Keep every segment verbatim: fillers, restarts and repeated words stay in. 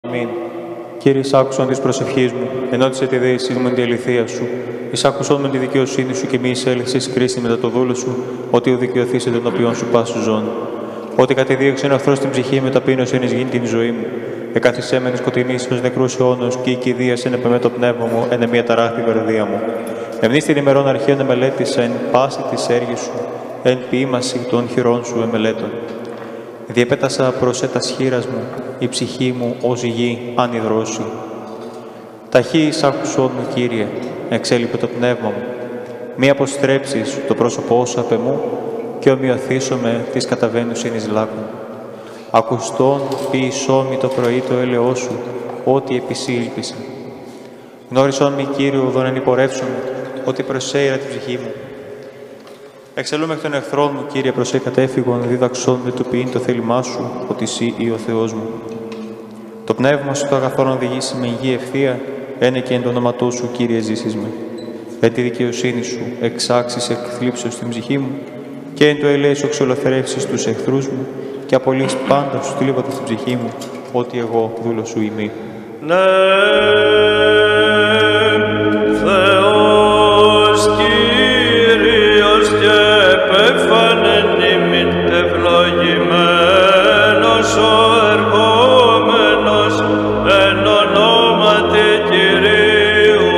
Αμήν. Κύριε, εισάκουσον της προσευχής μου, ενώτισε τη δέησή μου την αληθεία σου. Εισάκουσον με τη δικαιοσύνη σου και μη εισέλεξες κρίση μετά το δούλο σου, ότι ο δικαιωθείς τον οποίον σου πάσου ζών. Ότι κατεδίωξε ένα εχθρό στην ψυχή με ταπείνωση εν εις γίνει την ζωή μου. Εκαθισέμενη σκοτεινή στους νεκρούς αιώνους και η κηδείας εν επεμέ το πνεύμα μου, εν μια ταράχτη καρδία μου. Εμνείς την ημερών αρχαίων εμελέτησα εν πάση της έργης σου, εν ποίημαση των χειρών σου εμελέτων. Διεπέτασα προς έτας χείρας μου, η ψυχή μου ως γη αν υδρώσει. Ταχύ εισάκουσόν μου, Κύριε, εξέλιπε το πνεύμα μου. Μη αποστρέψεις το πρόσωπό σου απ' εμού και ομοιωθήσομαι της καταβαίνουσιν εις λάκων. Ακουστόν ποιησόν μη το πρωί το έλεό σου, ό,τι επισήλπισα. Γνώρισόν μη, Κύριε, ουδόν εν υπορεύσον, ότι προσέειρα την ψυχή μου. Εξελούμε εκ των εχθρών μου, Κύριε, προς εκατέφυγον, δίδαξόν με το ποιήν το θέλημά σου, ότι εσύ ή ο Θεός μου. Το πνεύμα σου το αγαθόν οδηγήσει με υγεία ευθεία, ένε και εν το όνοματό σου, Κύριε, ζήσεις με. Εν τη δικαιοσύνη σου εξάξεις εκ θλίψεως στην ψυχή μου και εν το ελέη σου εξολοθερεύσεις τους εχθρούς μου και απολύεις πάντα τους θλίβοντας στην ψυχή μου, ότι εγώ δούλος σου ημί. Ναι, Θεός Κύριος και επέφανεν ημίν, ευλογημένος ο ερχόμενος εν ονόματι Κυρίου.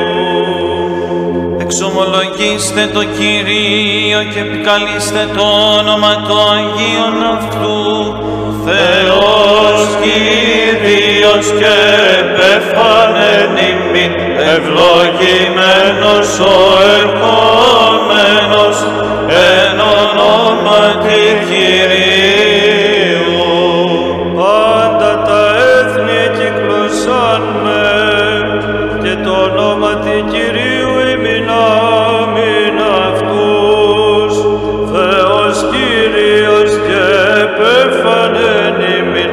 Εξομολογήστε το Κυρίο και επικαλείστε το όνομα το Αγίον αυτού. Θεός Κύριος και επέφανεν ημίν, ευλογημένος ο ερχόμενος εν ονόματι Κυρίου. Πάντα τα έθνη κυκλωσάν με και το ονόματι Κυρίου ημινάμιν αυτούς. Θεός Κύριος και επέφανεν ημίν,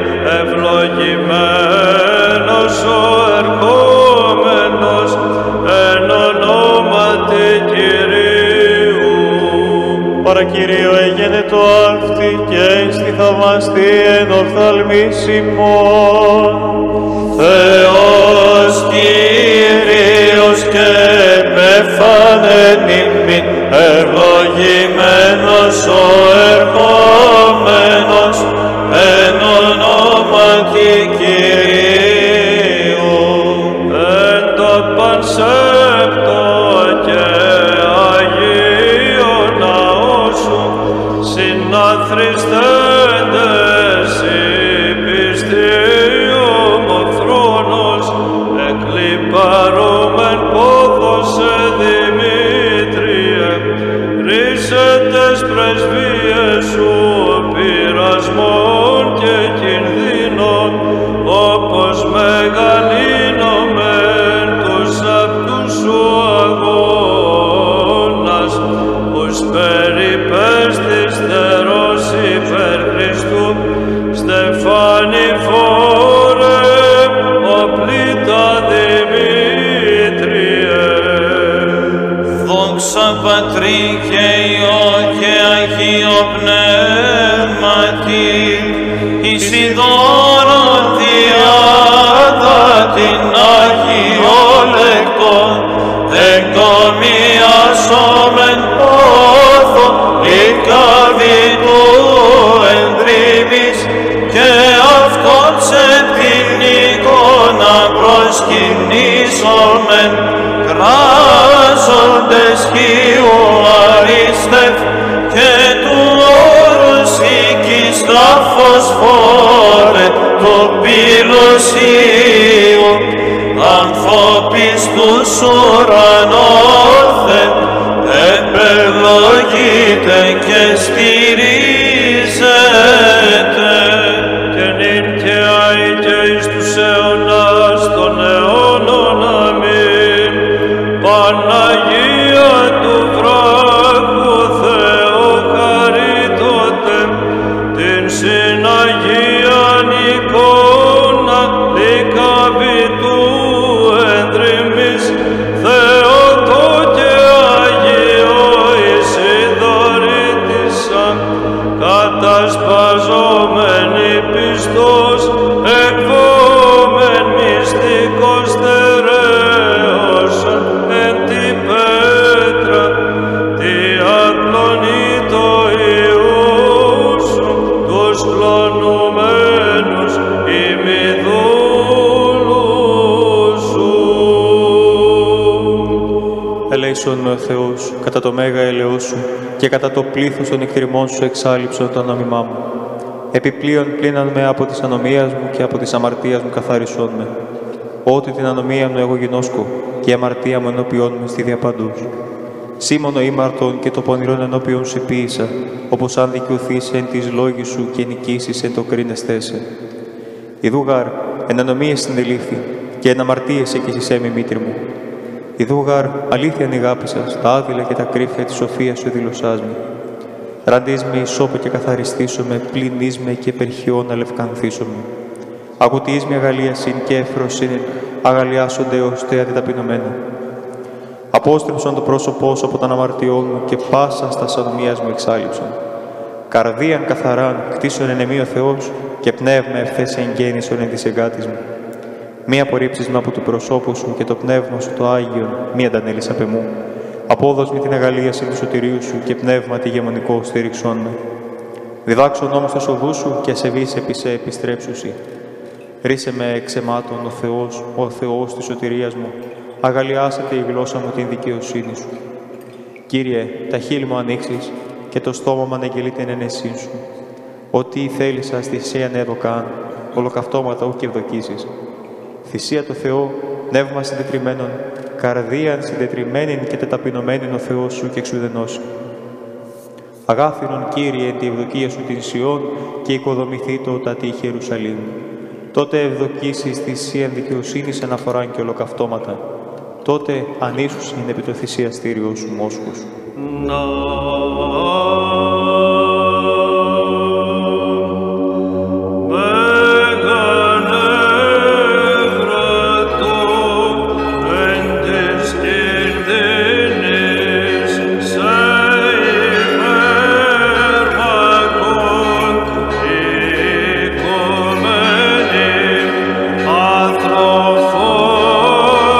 ευλογημένος ο ερχόμενος εν ονόματι Κυρίου. Παρακύριο έγενε το αυτή και στη θαυμαστή εν οφθαλμής ημών. Θεός Κύριος και επέφανεν ημίν, ευλογημένος ο ερχόμενος εν ονόματι Κυρίου. Εν το πανσέπτο και Αγίο ναό σου συναθριστέντες οι πιστοί ομοφθρόνος, εκλυπαρούμεν πόθος σε Δημήτριε, ρίσετες πρεσβείες σου πειρασμών και κινδύνων, όπως μεγαλύνομεν τους αυτούς σου αγώνας, ους περιπέστης θερός υπέρ Χριστού, στεφάνι φόρε, οπλίτα Δημήτριε. Δόξα Πατρί και Υιό και Αγίο Πνεύματι, εις ειδώρον διάδα την Αγίο λεκτών, εγκομιάσομεν πόθο λικαβή του ενδρύμης και αυτόν σε την εικόνα προσκυνήσομεν, κράζοντες χείου αριστεύ και του όρους οίκης τα φωσφόρε του πυλωσίου, αμφόπιστους ουρανόθε, επευλογείτε και στηρίζετε. Και νυν και αεί και εις τους αιώνας των αιώνων. Αμήν. Παναγία του βράχου Θεό χαρίτωτε, την συναγίαν εικόνα λικαβή του ενδρυμής Θεό ελέησον με ο Θεός, κατά το μέγα ελαιός σου και κατά το πλήθος των εκτριμών σου εξάλληψον το νόμιμά μου. Επιπλέον πλήναν με από της ανομίας μου και από της αμαρτίας μου καθάρισόν με. Ότι την ανομία μου εγώ γινώσκω και η αμαρτία μου ενώπιόν μου στη διαπαντούς. Σήμωνο ήμαρτον και το πονηρόν ενώπιον σε ποίησα, όπως αν δικαιωθείς εν της λόγης σου και νικήσεις εν το κρίνεστέ σε. Ιδούγαρ, εν ανομίες συνελήφθη και εν αμαρτίες εκείσισέ με μήτρη μου. Ιδούγαρ, αλήθεια αγάπησας, τα άδειλα και τα κρύφια της σοφίας σου δηλωσάς με. Ραντείς με ισόπο και καθαριστήσω με, πλυνείς με και περχιών αλευκανθήσω με. Ακουτείς με αγαλίασιν και εφροσύνην, αγαλιάσονται ως τε αντιταπεινωμένα. Απόστρεψον το πρόσωπό σου από τον αμαρτιό μου και πάσα στα σανομίας μου εξάλληψον. Καρδίαν καθαράν κτίσον εν εμή ο Θεός και πνεύμα ευθές εγγέννησον εν της εγκάτης μου. Μη απορρίψεις με από του προσώπου σου και το πνεύμα σου το Άγιον, μη αντανέλεις απ' εμού. Απόδος με την αγαλίαση του σωτηρίου σου και πνεύμα τη γεμονικό στήριξόν με. Διδάξον όμως τους οδούς σου και ασεβείς επί σε επιστρέψουσι. Ρίσε με εξαιμάτων ο Θεός, ο Θεός της σωτηρίας μου. Αγαλιάσετε η γλώσσα μου την δικαιοσύνη σου. Κύριε, τα χείλη μου ανοίξεις και το στόμα μου αναγγελεί την ενεσύν σου. Ό,τι θέλησα στη σε ανέδωκαν, ολοκαυτώματα ου και ευδοκίσεις. Θυσία το Θεό, πνεύμα συντετριμένον, καρδίαν συντετριμένην και τεταπεινωμένην ο Θεός σου και εξουδενώσει. Αγάφηρον, Κύριε, εν τη ευδοκία σου την Σιών και οικοδομηθεί το τατή Ιερουσαλήμ. Τότε ευδοκίσεις θυσίαν δικαιοσύνης αναφοράν και ολοκαυτώματα. Τότε ανήσουσιν επί το θυσιαστήριό σου μόσχους.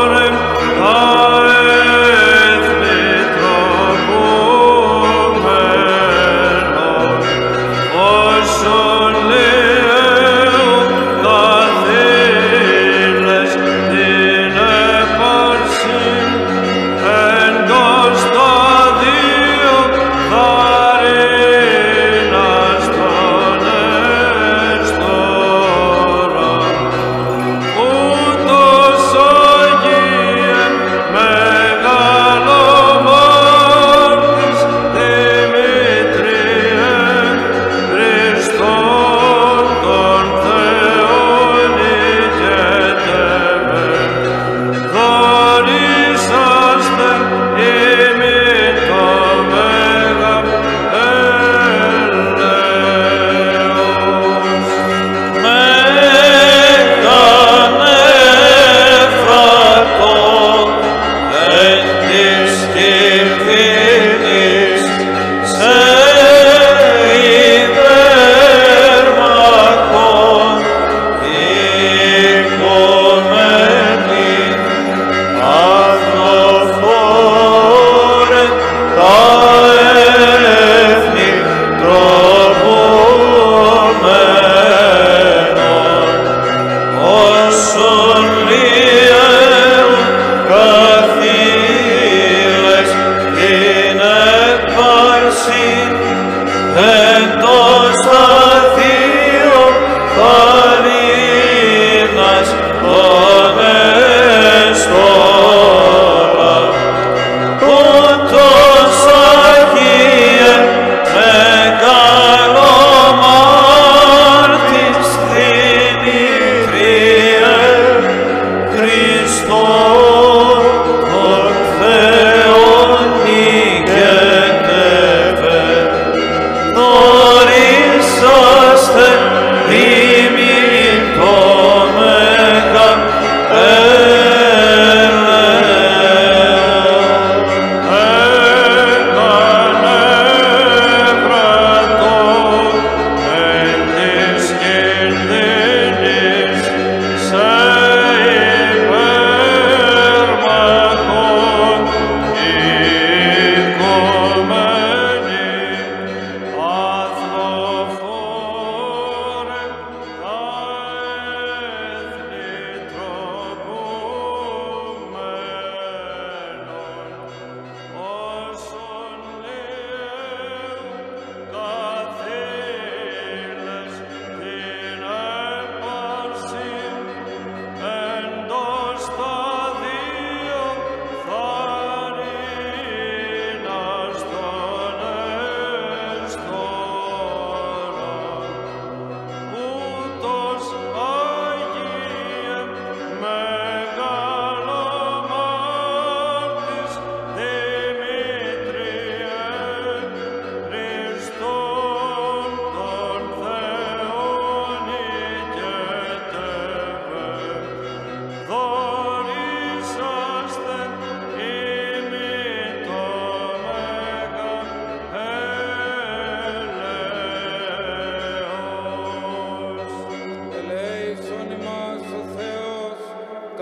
Amen.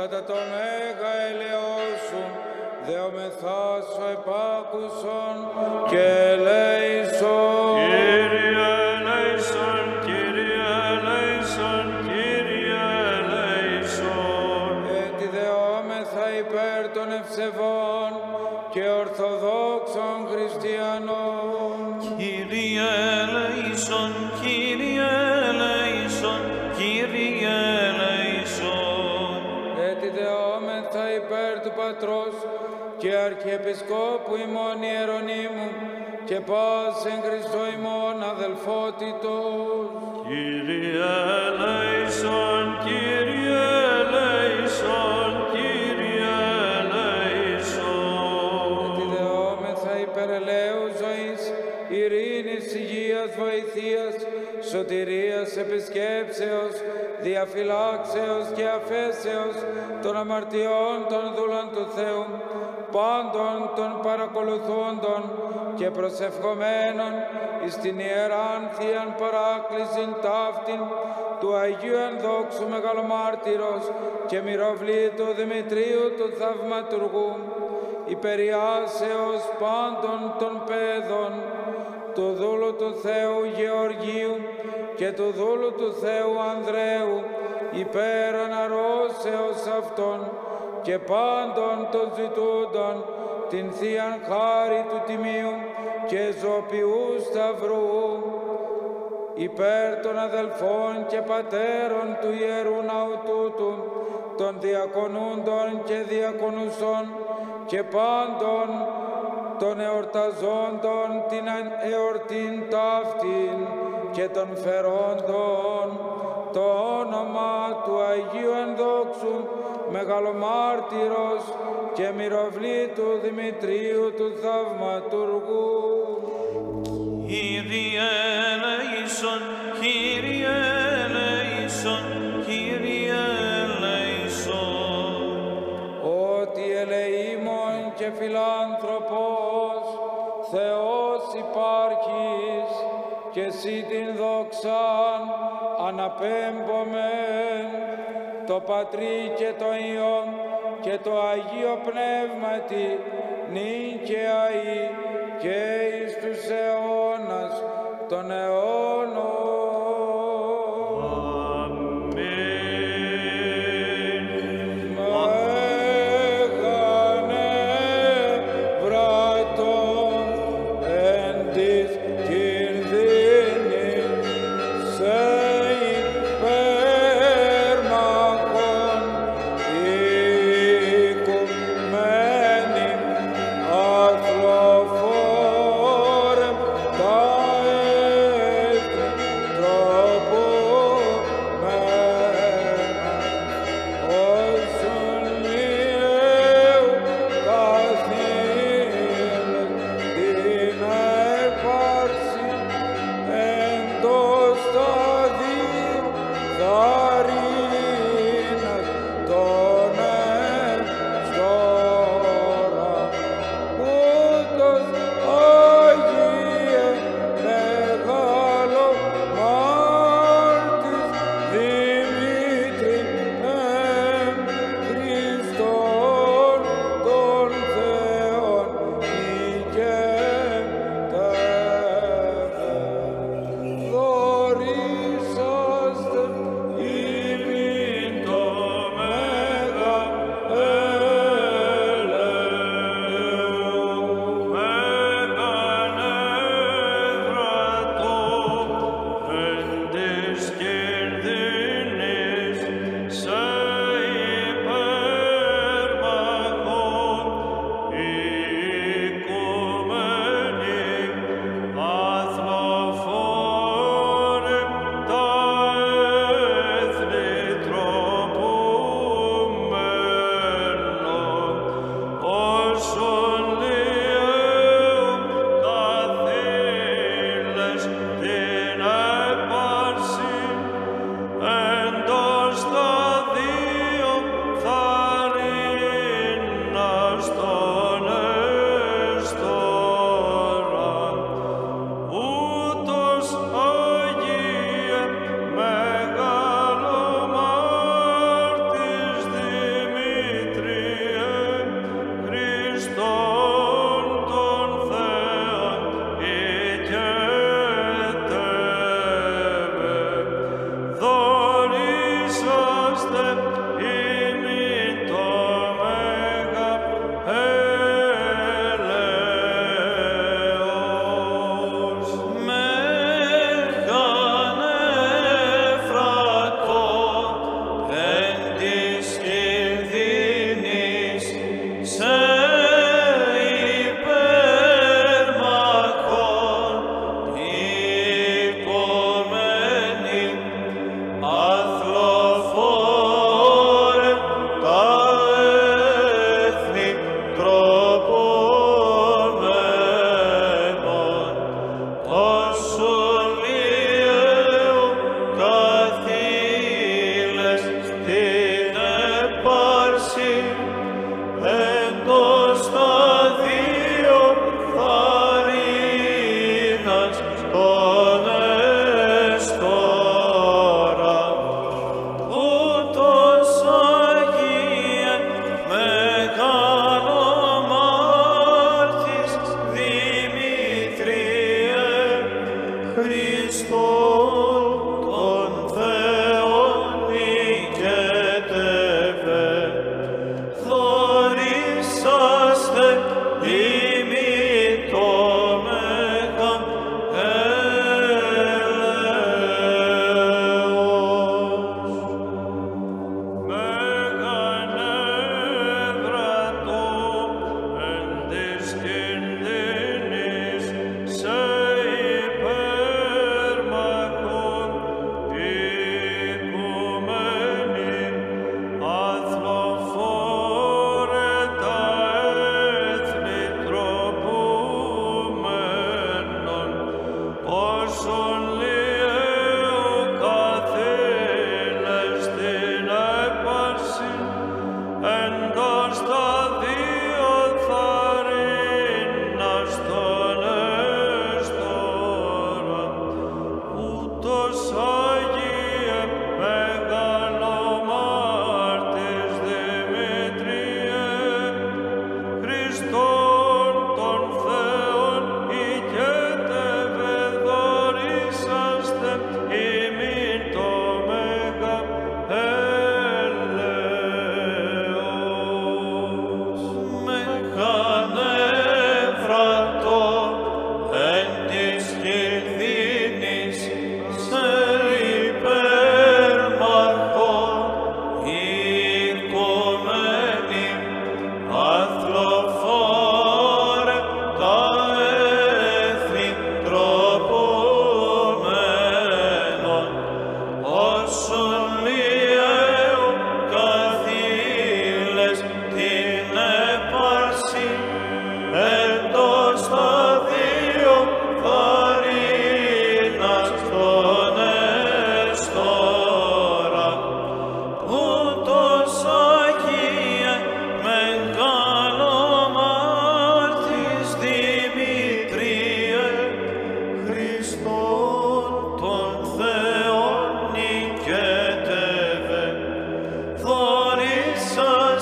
κατά το μέγα ελαιό σου, δεομεθάσω επάκουσον και ελέησον. Κύριε ελέησον, Κύριε ελέησον, Κύριε ελέησον. Έτι δεόμεθα υπέρ των ευσεβών και ορθοδόξων χριστιανών. Κύριε ελέησον, Κύριε ελέησον, Κύριε ελέησον. Έτι δεόμεθα υπέρ του Πατρός και Αρχιεπισκόπου ημών Ιερονύμου και πας εν Χριστώ ημών αδελφότητος. Κύριε ελέησον, Κύριε ελέησον, Κύριε ελέησον. Έτι δεόμεθα υπέρ ελαίου ζωής, ειρήνης, υγείας, βοηθείας, σωτηρίας, επισκέψεως, διαφυλάξεως και αφέσεως των αμαρτιών των δούλων του Θεού, πάντων των παρακολουθούντων και προσευχομένων εις την ιεράν θείαν παράκλησιν ταύτην του Αγίου Ενδόξου Μεγαλομάρτυρος και μυροβλήτου Δημητρίου του Θαυματουργού, υπεριάσεως πάντων των παιδών, του δούλου του Θεού Γεωργίου και του δούλου του Θεού Ανδρέου, υπέρ αναρρώσεως αυτών και πάντων των ζητούντων την Θείαν χάρη του Τιμίου και ζωοποιού Σταυρού, υπέρ των αδελφών και πατέρων του Ιερού Ναού τούτου, των διακονούντων και διακονουσών και πάντων των εορταζόντων την εορτήν ταύτην και των φερόντων το όνομα του Αγίου Ενδόξου Μεγαλομάρτυρος και μυροβλήτου Δημητρίου του Θαυματουργού. Κύριε ελέησον, Κύριε ελέησον, Κύριε ελέησον. Ότι ελεήμων και φιλάνθρωπος Θεός υπάρχεις και εσύ την δόξαν αναπέμπομεν το Πατρί και το Υιόν και το Αγίο Πνεύματι νυν και αεί και εις τους αιώνας των αιώνων.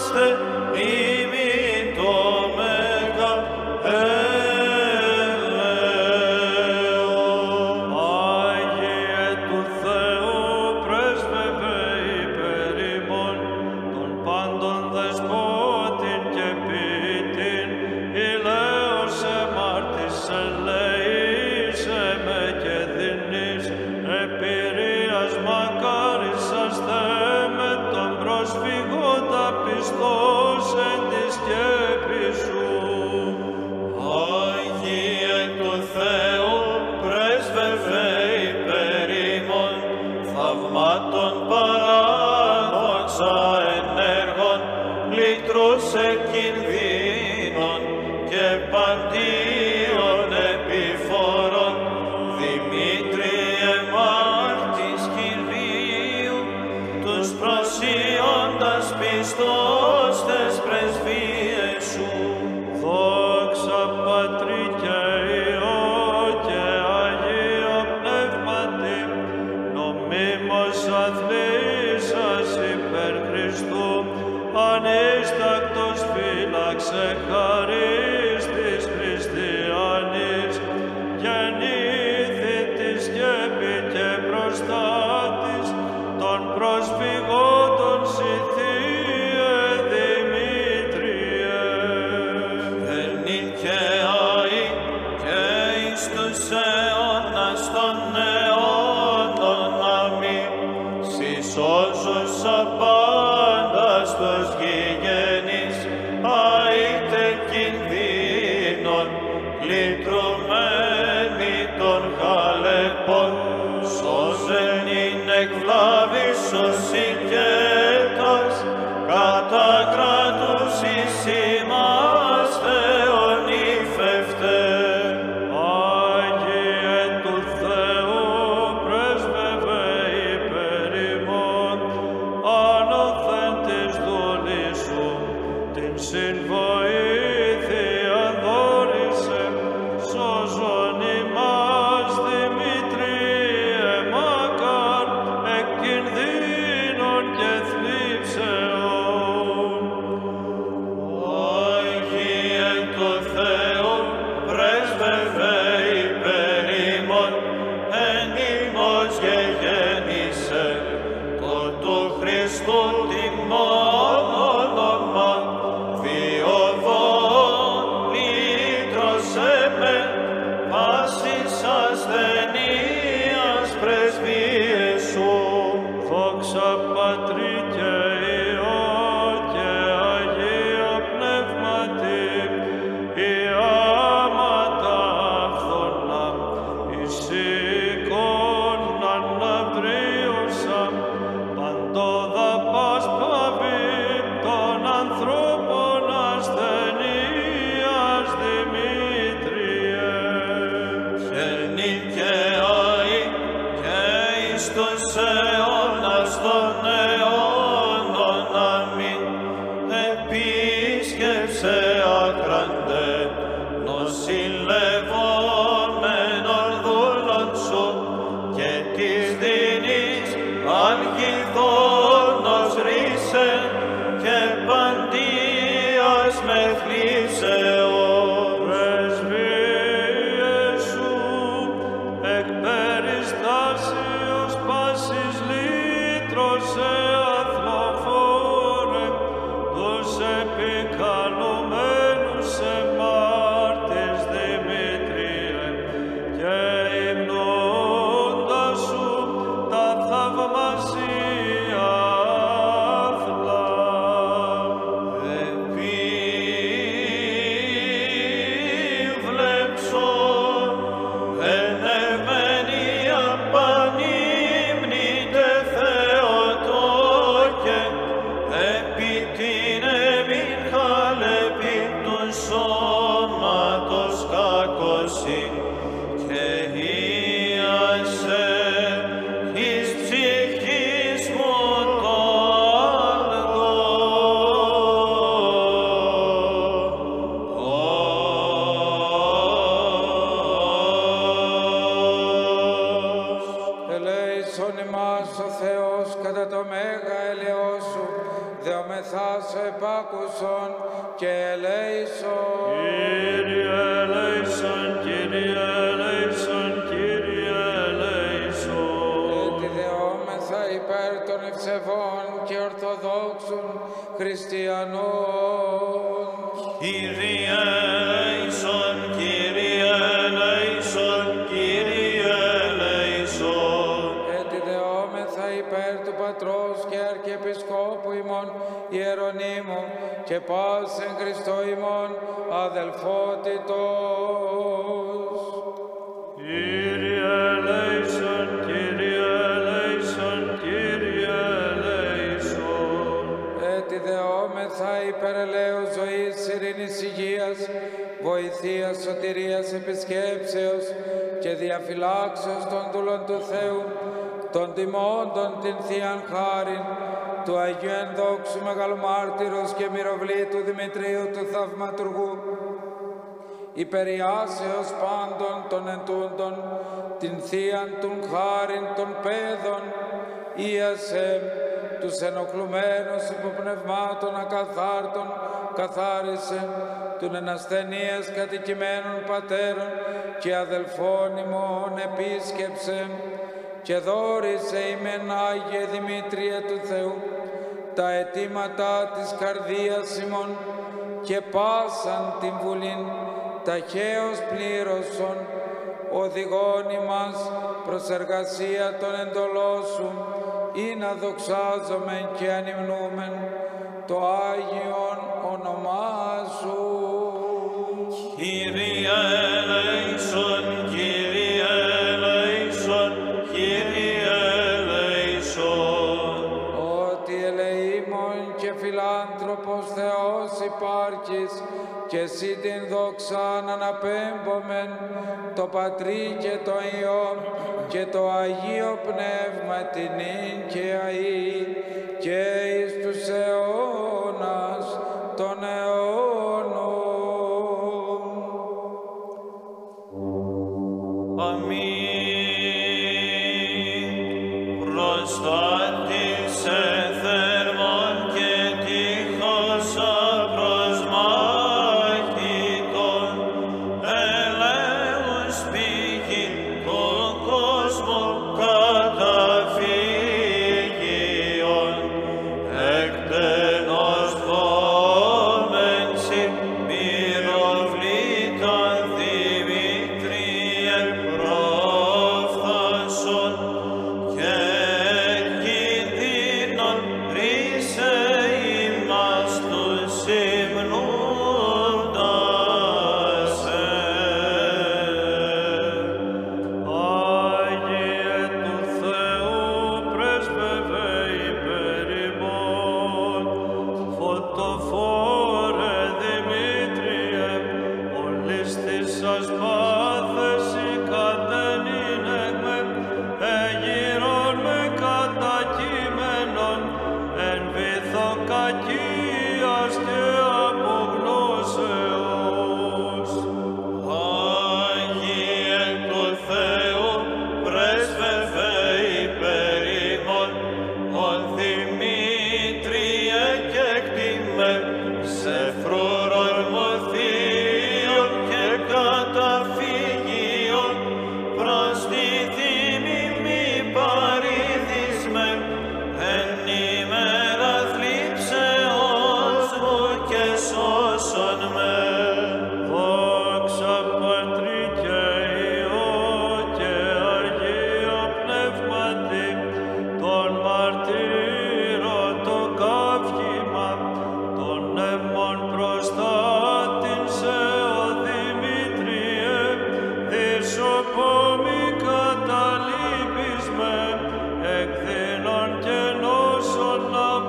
είμαστε ημί το μέγα ελέον. Άγιε του Θεού πρέσβευε υπέρ ημών, των πάντων δεσπότην και ποιητήν, ηλαίωσε μάρτισε ελεήσε με και δινείς, επηρείας μακάρισαστε με τον προσφυγόντα πιστός εν τη σκέπη σου. Άγιε του Θεού πρέσβευε υπέρ ημών, θαυμάτων παράδοξα ενέργων, λυτρούσε κινδύνων και παντίων επιφόρων, Δημήτριε μάρτης Κυρίου, τους προσιώντας πιστός τες πρεσβείες σου. Δόξα Πατρί και Υιό και Αγίο Πνεύματι, νομίμως αθλήσας υπέρ Χριστού, ανίστακτος φύλαξε χαρίς της χριστιανής, γεννήθη τη σκέπη και προστάτης των προσφυγόντων σοι Θύε Δημήτριε. Εν νυν και αεί και εις τους αιώνας των αιώνων. Αμήν. Συ σώζουσα πάντας τους γηγενείς, αείτε κινδύνων, λυτρωμένοι των χαλεπών, σώζεν ειν εκβλάβης ως οικέτας, κατά κράτους εις ημάς Θεόν υφευτέ. Άγιε του Θεού πρέσβευε υπέρ ημών, άνωθεν της δούλης σου, την συμβοήθεια δώρισε, σώζον ημάς Δημήτριε μακάρ, εκ κινδύνων και θλίψεων. Άγιε του Θεού πρέσβευε υπέρ ημών, εν ημώς γεγέννησε το του Χριστού τιμόν όνομα, διωδών λύτρωσε με πάσης ασθενείας πρεσβείες σου. Δόξα Πατρί και Υιό και Αγίο Πνεύματι, η άματα φθονά, εις οίκον αναβρίωσα, παντόδα πας παβή των ανθρώπων ασθενείας Δημήτριε. Και νυν και αεί και εις τους αιώνας των αιώνων. Αμήν. Επίσκεψε άκραντε νοσηλευόμενων δούλων σου, και της δίνεις αλγηθόνος ρίσε, και παντίας με θλίψεων. Πρεσβείες σου εκ περιστάσεως πάσης λύτρωσε αθλοφόρε, τους επικαλουμένους σε μάρτης Δημήτριε, και υμνώντας σου τα θαυμασία άθλα. Επίβλεψον εν ευμένεια πανύμνητε Θεοτόκε, επί την εμήν χαλεπ ο επάκουσον και ελέησον. Κύριε ελέησον, Κύριε ελέησον, Κύριε ελέησον. Έτι δεόμεθα υπέρ των ευσεβών και ορθοδόξων χριστιανών. Κύριε ελέησον, Κύριε ελέησον, Κύριε ελέησον. Έτι δεόμεθα υπέρ του Πατρός και Αρχιεπισκόπου ημών Ιερονύμου και πας εν Χριστώ ημών αδελφότητος. Κύριε ελέησον, Κύριε ελέησον, Κύριε ελέησον. Έτι δεόμεθα υπέρ ελέους ζωής, ειρήνης, υγείας, βοηθείας, σωτηρίας, επισκέψεως και διαφυλάξεως των δούλων του Θεού, των τιμώντων την Θείαν Χάριν, του Αγίου Ενδόξου Μεγαλομάρτυρος και Μυροβλήτου Δημητρίου του Θαυματουργού, υπεριάσεως πάντων των εντούντων, την Θείαν των Χάριν των Παιδών, Ιασέ, τους ενοχλουμένους υποπνευμάτων ακαθάρτων, καθάρισε, των ενασθενείας κατοικημένων πατέρων και αδελφών ημών επίσκεψε, και δώρισε ημεν Άγιε Δημήτριε του Θεού τα αιτήματα της καρδίας ημών και πάσαν την βουλήν ταχαίως πλήρωσον, οδηγών ημάς προς εργασία των εντολών σου, ή να δοξάζομεν και ανυμνούμεν το Άγιον όνομά σου. Κύριε ελέησον, Κύριε ελέησον, Κύριε ελέησον. Ότι ελεήμων και φιλάνθρωπος Θεός υπάρχεις, και εσύ την δόξαν αναπέμπομεν, το Πατρί και το Υιό και το Αγίο Πνεύμα την νυν και αεί και εις τους αιώνας των αιώνων. Αμήν. Προστάτησε θερμόν και τείχος απροσμάχητον, ελέους πηγή τον κόσμο καταφύγιον, εκτενώς βόμενσι μυροβλήτων Δημήτριε πρόφθασον, και κινδύνων ρίσε ημάς τους υμνούντας σε. Άγιε του Θεού πρέσβευε υπέρ ημών, φωτοφόρε Δημήτριε, όλης της σας πάθεση κατενήνεγμε, εγείρον με κατακείμενον, εν βήθο κακίας και απογνώσεως. Άγιε του Θεού πρέσβευε υπέρ ημών, ο Δημήτριε κεκτήμε, σε φρουρορμοθείων και καταφύγιων, προς τη θύμη μη παρήδισμε, εν ημέρα θλίψεως μου και σώσον με. Δόξα Πατρί και Υιό και Αγίο Πνεύματι, τον μαρτύρων το καύχημα, τον αίμων προστάτην σε ο Δημήτριε, δισοπό μη καταλείπεις με, εκδίνων και νόσων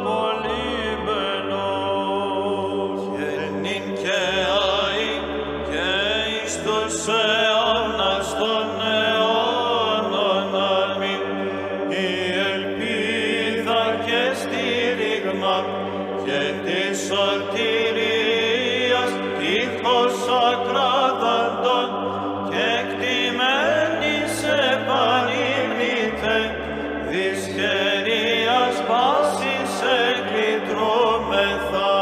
απολύμενος. Και νυν και αεί και εις τους αιώνας των αιώνων. Αμήν. Η ελπίδα και στήριγμα και της σωτηρίας τείχος ακράδαντων και εκτιμένης επανείμνητε, δυσχερίας πάσης εκλητρούμεθα.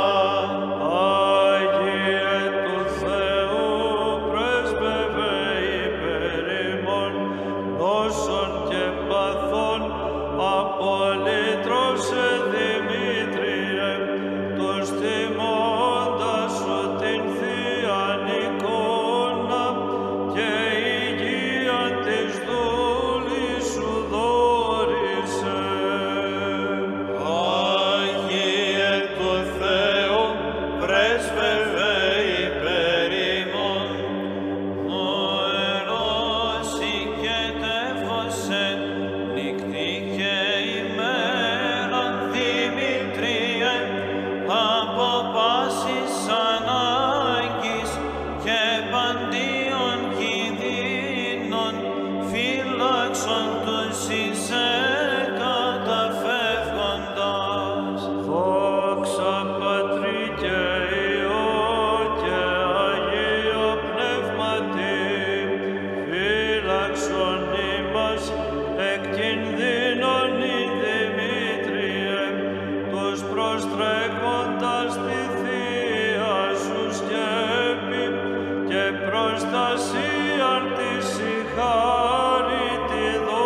πιστεύοντας τη Θεία Σου σκέπη και προστασίαν της η χάρη τη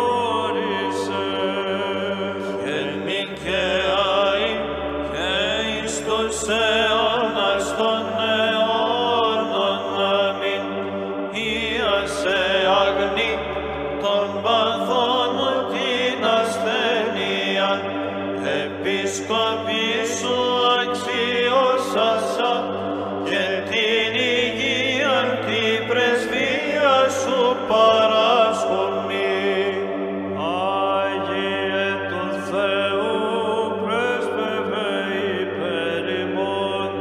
δώρισες. Και μην και αεί και εις τους αιώνας των αιώνων, αμήν. Ήασε αγνή των παθών μου την ασθένεια, Επίσκοπη Σου αξιώσασα και την υγείαν την πρεσβεία Σου παράσχομη. Άγιε του Θεού πρέσβευε υπέρ ημών,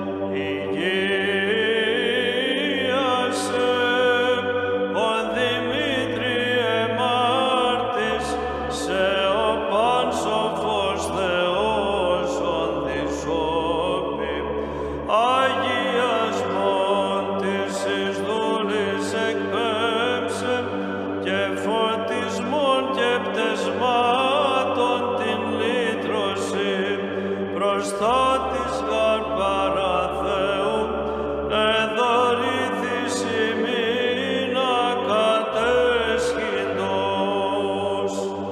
υγείασε ο Δημήτριε μάρτης, σε ο πάνσοφος Θεός όντι σώπη, αγιασμόν της εις δούλης εκπέμψε και φωτισμόν και πτεσμάτων την λύτρωση, προστάτης γαρ παρά Θεού, εδωρήθης ημίν ακατέσχυντος.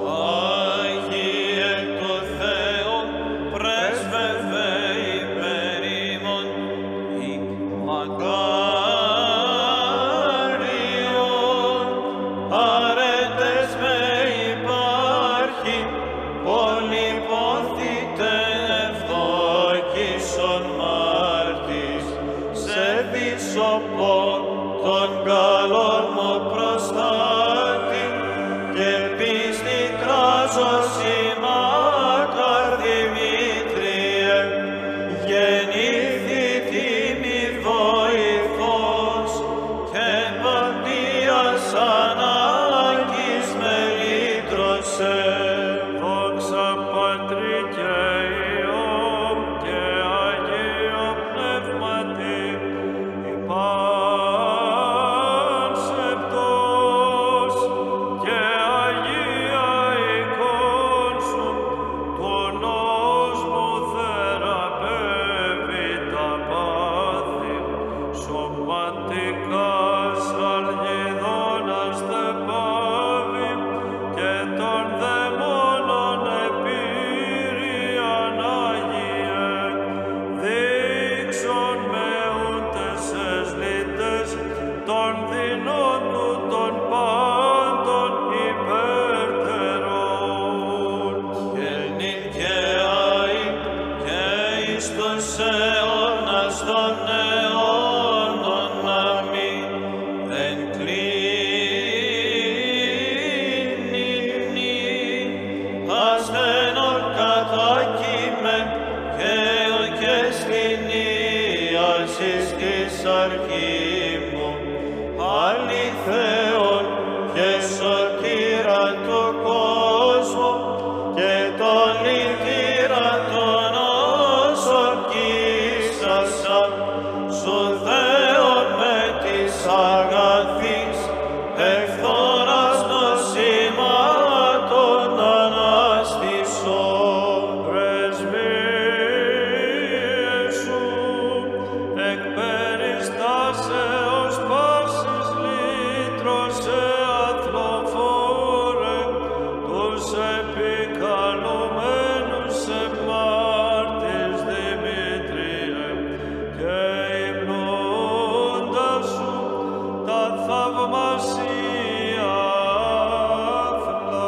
Άγιε του Θεού, πρέσβευε υπέρ ημών, η μακάριον, αρέτες με υπάρχει, πολυπόθητε ευδοκίσον μάρτης, σε δισοπό τον καλόν μου προστάτη, και πίστη κράζος ημάκαρ Δημήτριε, γεννήθη τίμη βοηθός, και παντίας ανάγκης με λύτρωσε. Δόξα Πατρί και Υιό και Αγίο Πνεύματι, υπάρσεπτος και Αγία εικόν Σου, του νους μου θεραπεύει τα πάθη, σωματικά σαλγιδόνας τε πάβει, και των δαιμόνων επίρρειαν Άγιε, δείξον με ούτες εσλήτες των δεινών του των πάντων υπέρτερων. Και νυν και αεί και εις τους αιώνας των αιώνων, αμήν. Εν κλείνει ασθενών κατάκυμε, και ο και στιγνίασης της αρχήμου, αληθέων και σωτήρα του κόσμου, και τον λυτήρα των όσων κύσασα, σου Θεόν με της αγαθής, ευθόρας νοσημάτων αναστησών. Πρεσβείες Σου, εκ περιστάσεως πάσης λύτρωσε αθλοφόρε, τους επικαλουμένους εμάρτης Δημήτριε, και υμνώντας Σου τα θαυμασία άθλα.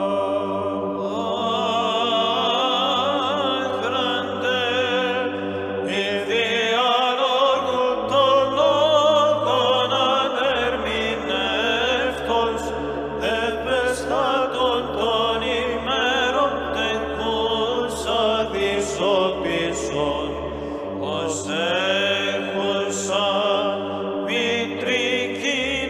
Άχραντε, η διαλόγου των λόγων ανερμηνεύτος, επεστάτων των ημέρων τεκούσα δισοπίσων, ως έχουσα μητρικήν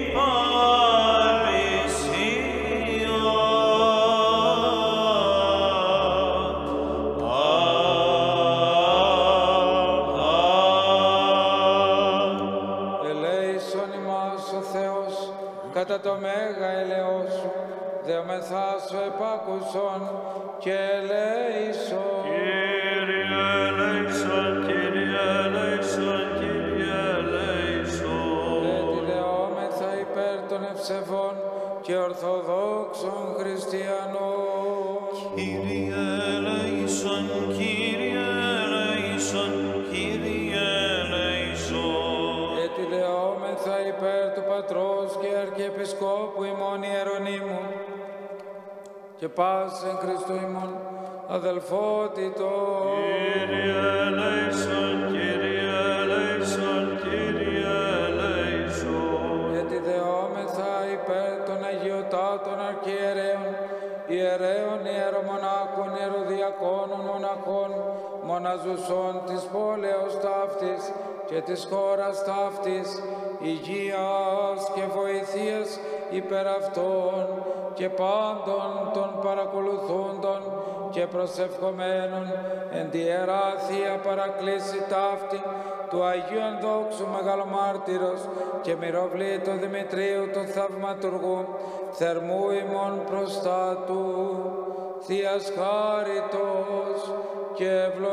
Ελέησον ημάς ο Θεός κατά το μέγα ελεός Σου, δεομεθά σου επάκουσον και ελέησον. Κύριε ελέησον, Κύριε ελέησον, Κύριε ελέησον. Έτσι δεόμεθα υπέρ των ευσεβών και ορθοδόξων χριστιανών. Κύριε ελέησον, Κύριε ελέησον, Κύριε ελέησον. Έτσι δεόμεθα υπέρ του Πατρός και Αρχιεπισκόπου ημών Ιερονύμου και πάσεν Χριστού ημών αδελφότητος. Κύριε ελέησον, Κύριε ελέησον, Κύριε ελέησον. Γιατί δεόμεθα υπέρ των αγιωτάτων αρχιερέων, ιερέων, ιερομονάχων, ιεροδιακόνων, μοναχών, μοναζουσών της πόλεως ταύτης και της χώρας ταύτης, υγείας και βοηθείας υπέρ αυτών και πάντων των παρακολουθούντων και προσευχομένων εν τη Ιερά Θεία Παρακλήση ταύτη του Αγίου Ενδόξου Μεγαλομάρτυρος και μυροβλήτου Δημητρίου του Θαυματουργού, θερμού ημών προστάτου, Θείας χάριτος και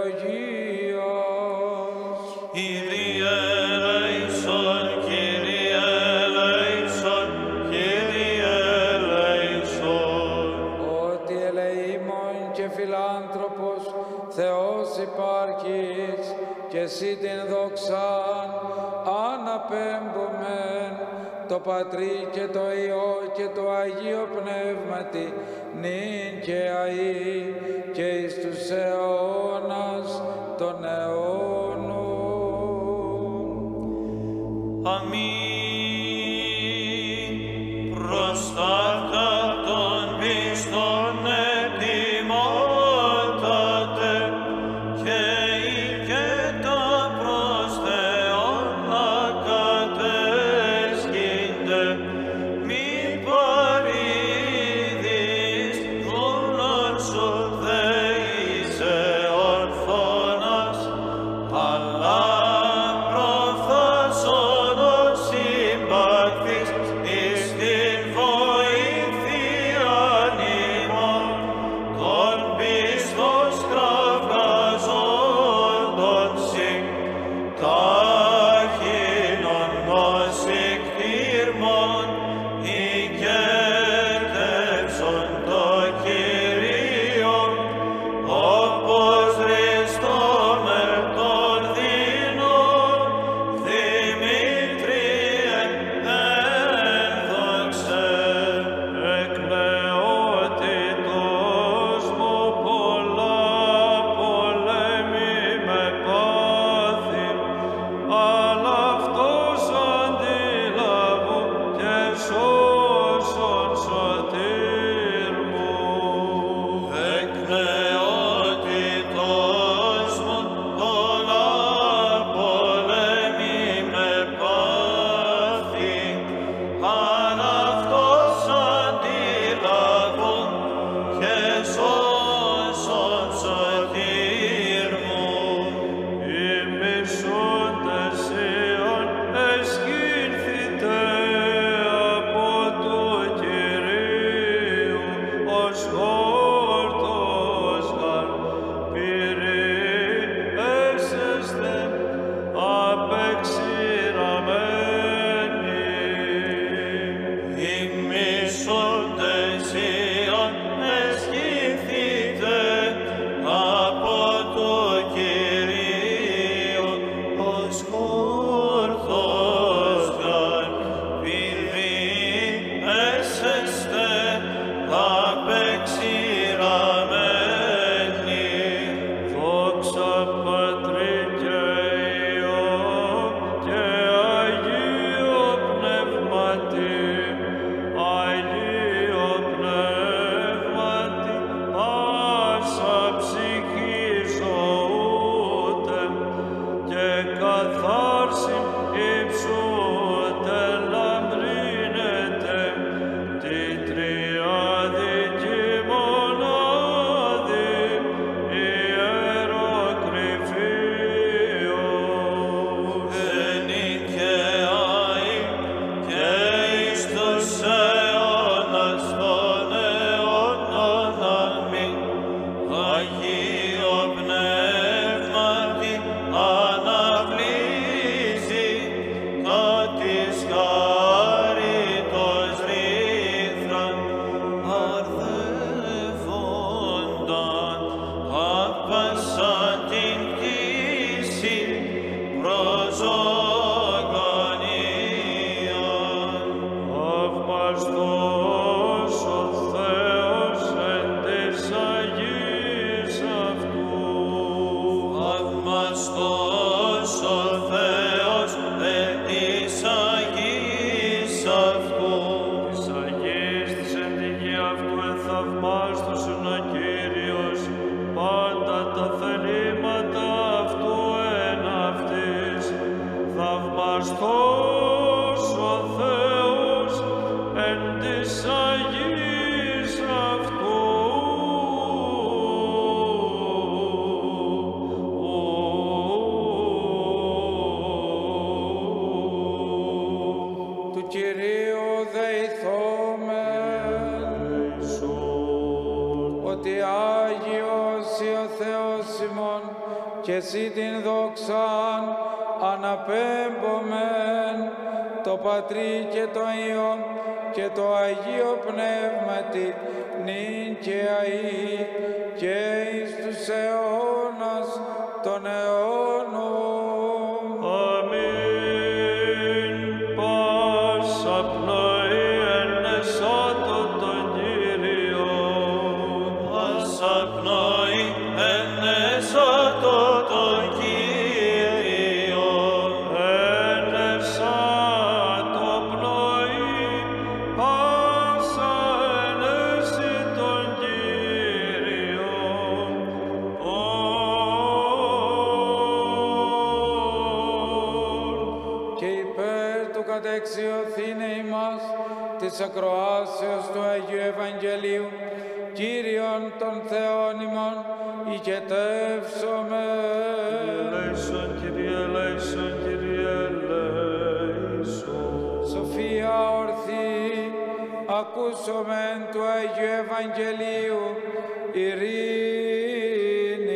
ευλογίας. Κύριε ελέησον, Κύριε ελέησον, Κύριε ελέησον. Ότι ελεήμων και φιλάνθρωπος Θεός υπάρχεις και εσύ την δόξαν αναπέμπομεν το Πατρί και το Υιό και το Αγίο Πνεύματι νυν και αεί και εις τους αιώνας των αιώνων. Αμήν. Προστάτα των πιστών ετοιμότατε και ηγέτα προς Θεόν να κατέσχυνται. Μη παρήδεις δούλων σου Θεήσε ορφώνας, αλλά προφθάσωνος συμπαθής εις την βοήθειαν ημών των πιστός κραυγαζόντων συ τάχινον ως εκτήρμον ηγέτευσον το Κυρίο όπως ριστόμερ των δεινών Δημήτριε ένδοξε. Εκ νεότητος μου πολλά πολέμη με πάθη, γνωστός ο Θεός εν της Αγίας αυτού. Του Κυρίου δεηθόμεν, ότι Άγιος ή ο Θεός ημών, και εσύ την δόξαν αναπέμπομεν το Πατρί και το Υιό και το Αγίο Πνεύματι, νυν και αεί και εις τους αιώνας των αιώνων. Αμήν. Πάσα πνοή ενεσάτω τον Κύριο. Πάσα πνοή ενέσατο τον Κύριο. Ενεσάτω πνοή, πάσα ενέσει τον Κύριο. Και υπέρ του κατεξιωθήνε ημάς της ακροάσεως του Αγίου Ευαγγελίου, Κύριον των Θεών ημών, οικετεύσομαι. Ελέησον, Κύριε, ελέησον, Κύριε, ελέησον. Σοφία ορθή, ακούσομεν του Αγίου Ευαγγελίου, ειρήνη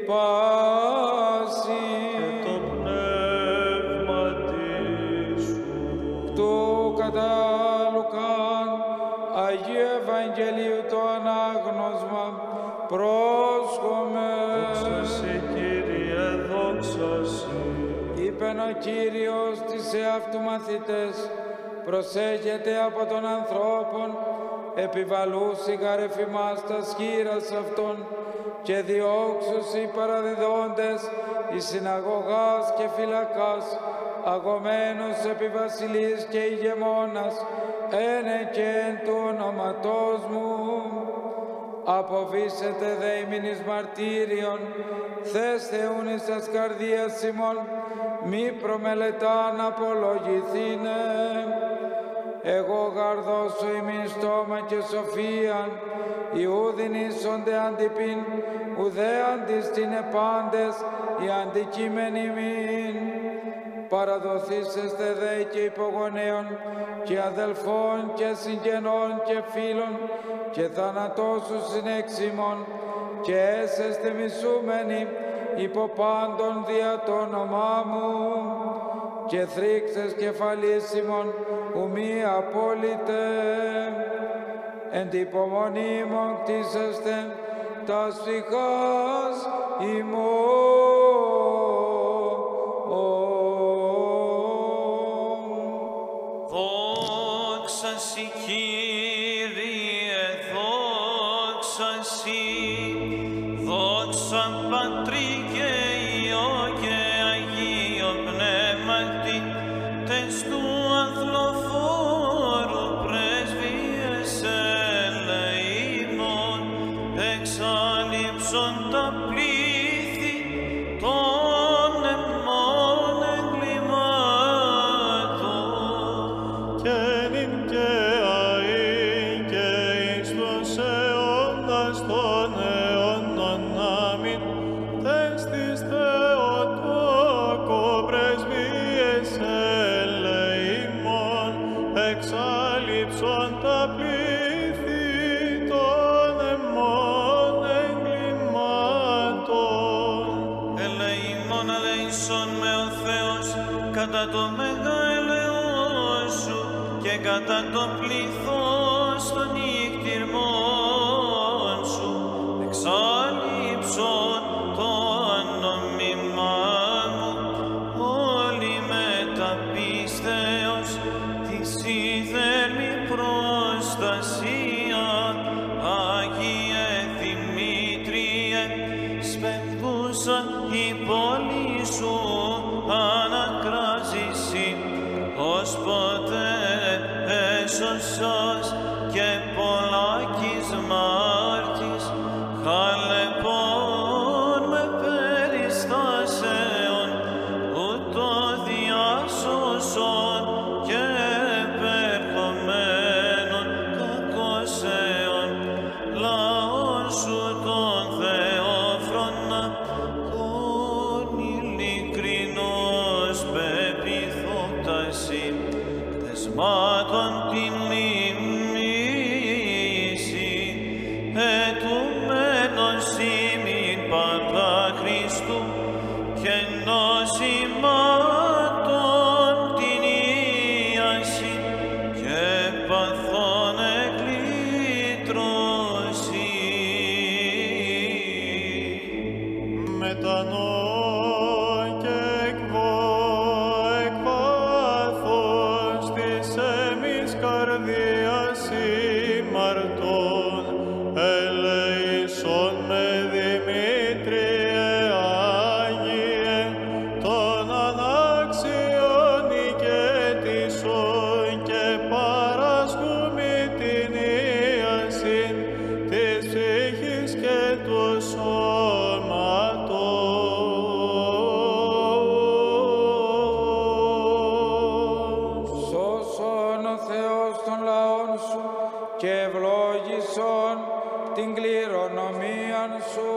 πάση. Το πνεύμα σου. Του κατά Λουκάν, Αγίου Ευαγγελίου το ανάγνωσμα, πρόσχομαι. Δόξα σοι, Κύριε, δόξα σοι. Είπεν ο Κύριος της εαυτού μαθητές, προσέχετε από των ανθρώπων, επιβαλούσι γαρεφημάς τα σχήρας αυτών, και διώξουσι παραδιδόντες εις συναγωγάς και φυλακάς, αγωμένους επί βασιλείς και ηγεμόνας, ένε και εν του ονόματός μου. Αποβήσετε δε ημιν εις μαρτύριον, θες Θεούν εις τας καρδίας ημών, μη προμελετάν απολογηθήνε. Εγώ γαρδώσω ημιν στόμα και σοφίαν, Ιούδιν ίσονται αντιπίν, ουδέ αντιστήνε πάντες, οι αντικείμενοι μην. Παραδοθήσεστε δε και υπογονέων και αδελφών και συγγενών και φίλων και θανατώσου συνεξιμών και έσεστε μισούμενοι υπό πάντων δια το όνομά μου και θρύξες κεφαλίσιμων ου μη απόλυτε. Εν τη υπομονή μου κτίσεστε τα σφιχάς ημών. Δόξα σοι, Κύριε, δόξα σοι, δόξα Πατρί και Υιό και Αγίο Πνεύματι, τες του αθλοφόρου πρέσβειες ελεήμων, εξάλειψον τα πλήθη των εμμών εγκλημάτων. Και νυν και αεί και εις τους αιώνας των αιώνων. Αμήν. Τες της Θεοτόκου πρεσβείες ελεήμων, εξάλειψον τα πλήθη των εμμών εγκλημάτων. Ελεήμων ελεήσον με ο Θεός κατά το μεγαλειό σου και κατά το πλήθος των νυχτηρμών σου. Εξάλειψον το νόμιμά μου όλοι με τα πίστεως τη σίδερμη προστασία. Άγιε Δημήτριε, σπευδούσα η πόλη σου ανακράζηση, ως ποτέ έσωσος και πολλάκης μάρτης, χαλεπών με περιστάσεων, ούτω διάσωσον νοσημάτων την ίαση και παθών εκλήτρωση. Μετανό και εκβώ εκ πάθος της εμείς καρδίας ημαρτών, ελεησόν με Δημήτριε Άγιε, των ανάξιων ηκέτησον και παρασκούμη την ίασιν της ψυχής και του σώματος. Σώσον ο Θεός των λαών σου και ευλόγησον την κληρονομίαν σου.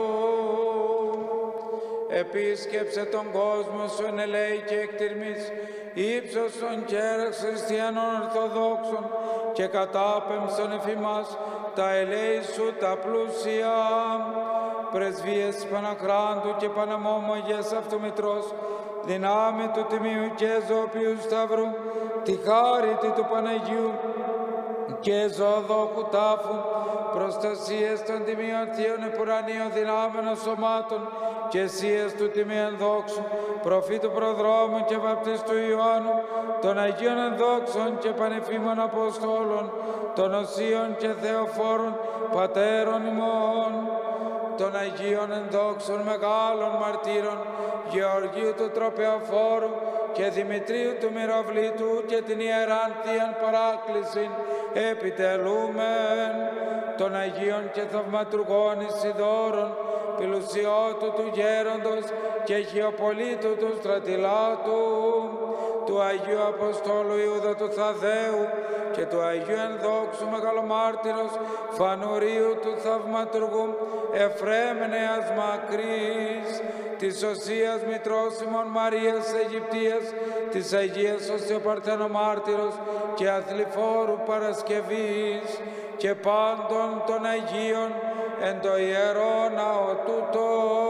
Επίσκεψε τον κόσμο σου εν ελέη και εκτιρμής, ύψωσον και έρεξ χριστιανών Ορθοδόξων και κατάπεμψον εφημάς τα ελέη σου τα πλούσια. Πρεσβείες Πανακράντου και Παναμόμαγες Αυτομητρός, δυνάμει του Τιμίου και Ζωοποιού Σταυρού, τη χάρητη του Παναγίου και ζωοδόχου τάφου, προστασίες των τιμίων θείων επουρανίων δυνάμενων σωμάτων και εσίες του τιμίου ενδόξου, προφήτου προδρόμου και βαπτίστου Ιωάννου, των Αγίων ενδόξων και πανεφήμων Αποστόλων, των Οσίων και Θεοφόρων Πατέρων ημών, των Αγίων ενδόξων μεγάλων μαρτύρων, Γεωργίου του Τροπεοφόρου και Δημητρίου του Μυροβλήτου και την Ιεράν Θείαν Παράκλησιν επιτελούμεν, των Αγίων και Θαυματουργών Ισιδώρων, Πιλουσιώτου του Γέροντος και Χιοπολίτου του Στρατιλάτου, του Αγίου Αποστόλου Ιούδα του Θαδαίου και του Αγίου Ενδόξου Μεγαλομάρτυρος Φανουρίου του Θαυματουργού Εφραίμ Νέας Μακρύς, της Οσίας Μητρός ημών Μαρίας Αιγυπτίας, της Αγίας Οσιοπαρθενομάρτυρος και Αθλιφόρου Παρασκευής και πάντων των Αγίων εν το Ιερό Ναό τούτο.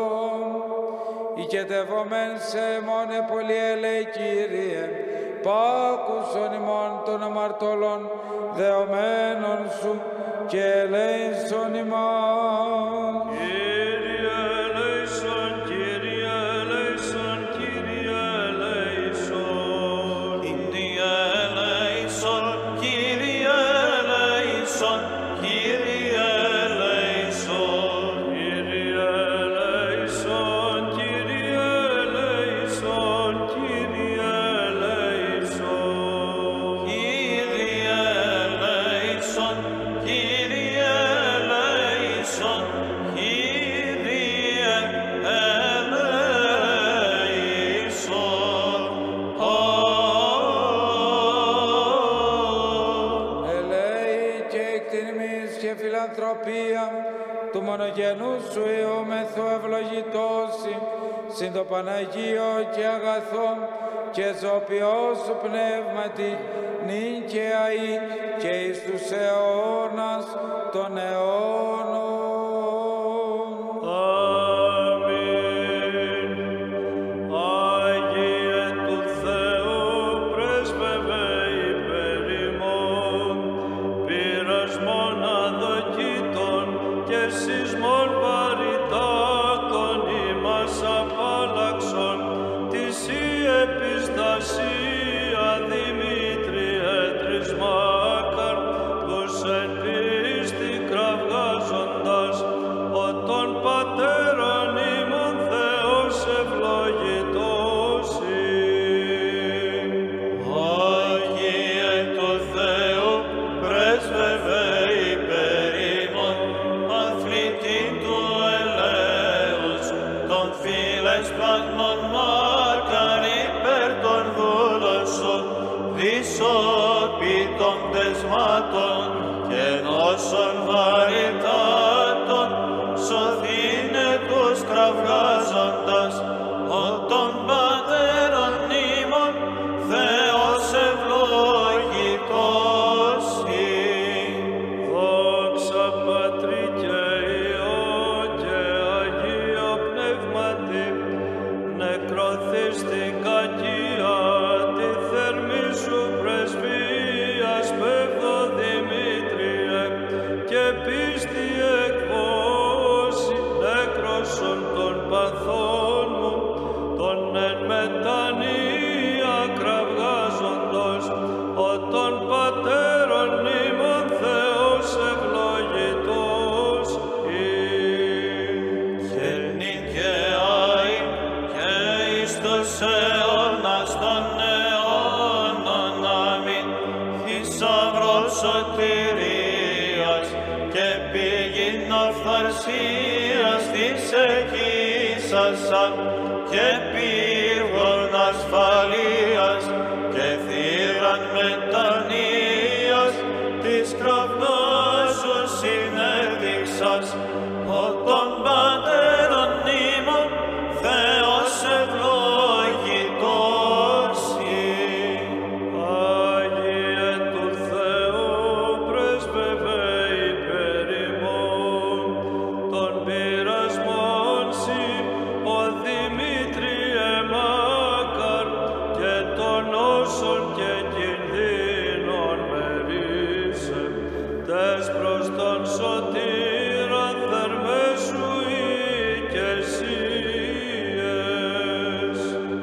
Οικετευομέν σε μόνε πολυέλεη Κύριε, πάκουσον ημών των αμαρτωλών δεωμένων σου και ελέησον ημάς. Κύριε ελέησον, Κύριε ελέησον, Κύριε ελέησον. Κύριε ελέησον, Κύριε ελέησον, Κύριε ελέησον. Κύριε ελέησον, Κύριε ελέησον, Κύριε ελέησον. Κύριε ελέησον, Κύριε ελέησον, Κύριε ελέησον. Ελέη και εκτιμής και φιλανθρωπία του μονογενού σου Υιόμεθο ευλογητώσει, συν το Παναγίο και αγαθό και ζωπιό σου πνεύματι, νυν και αεί και εις τους αιώνας των αιώνων. Αμήν. Άγιε του Θεού πρέσβευε υπέρ ημών, πειρασμών αδοκίτων και σεισμών βαρυτάτων ημάς απάλλαξον, της η επιστασία Δημήτριε Τρισμάκαρ, τους εν πίστη κραυγάζοντας, ο των πατέρων ημών Θεός ευλογητός ειν. Άγιε του Θεού, πρέσβευε υπέρ ημών, αθλητή του ελέους, των φιλεσπασμών μάρκαρ υπέρ των δούλων σου, δυσόπιτων δεσμάτων και νόσων βαρυτάτων, σωθήνε τους κραυγάζοντας, ο των πατέρων ημών Θεός ευλογητός ειν. Δόξα Πατρί και Υιό και Αγίο Πνεύματι, νεκροθύστη στην κακία τη θερμή σου πρεσβείας πέφτω Δημήτριε και πίστη εκβώσει νέκρωσον των παθών μου τον εν μετανία κραυγάζοντος ο των πατέρων ημών Θεός ευλογητός Και νικαιάει και εις τους αιώνας των αιώνων αμήν, θησαυρός σωτηρίας και πηγήν οφθαρσίας της εκείσασαν και πύργων ασφαλείας και θύραν μετανοίας της κραυνός σου συνέδειξας ο των πατέρων ημών Θεός ευλογητός Άγιε του Θεού πρέσβευε υπέρ ημών των πειρασμών σοι ο Δημήτριε Μάκαρ και των όσων και κινδύνων μερίσε τες προς τον σωτήρα θερμέσου οικεσίες.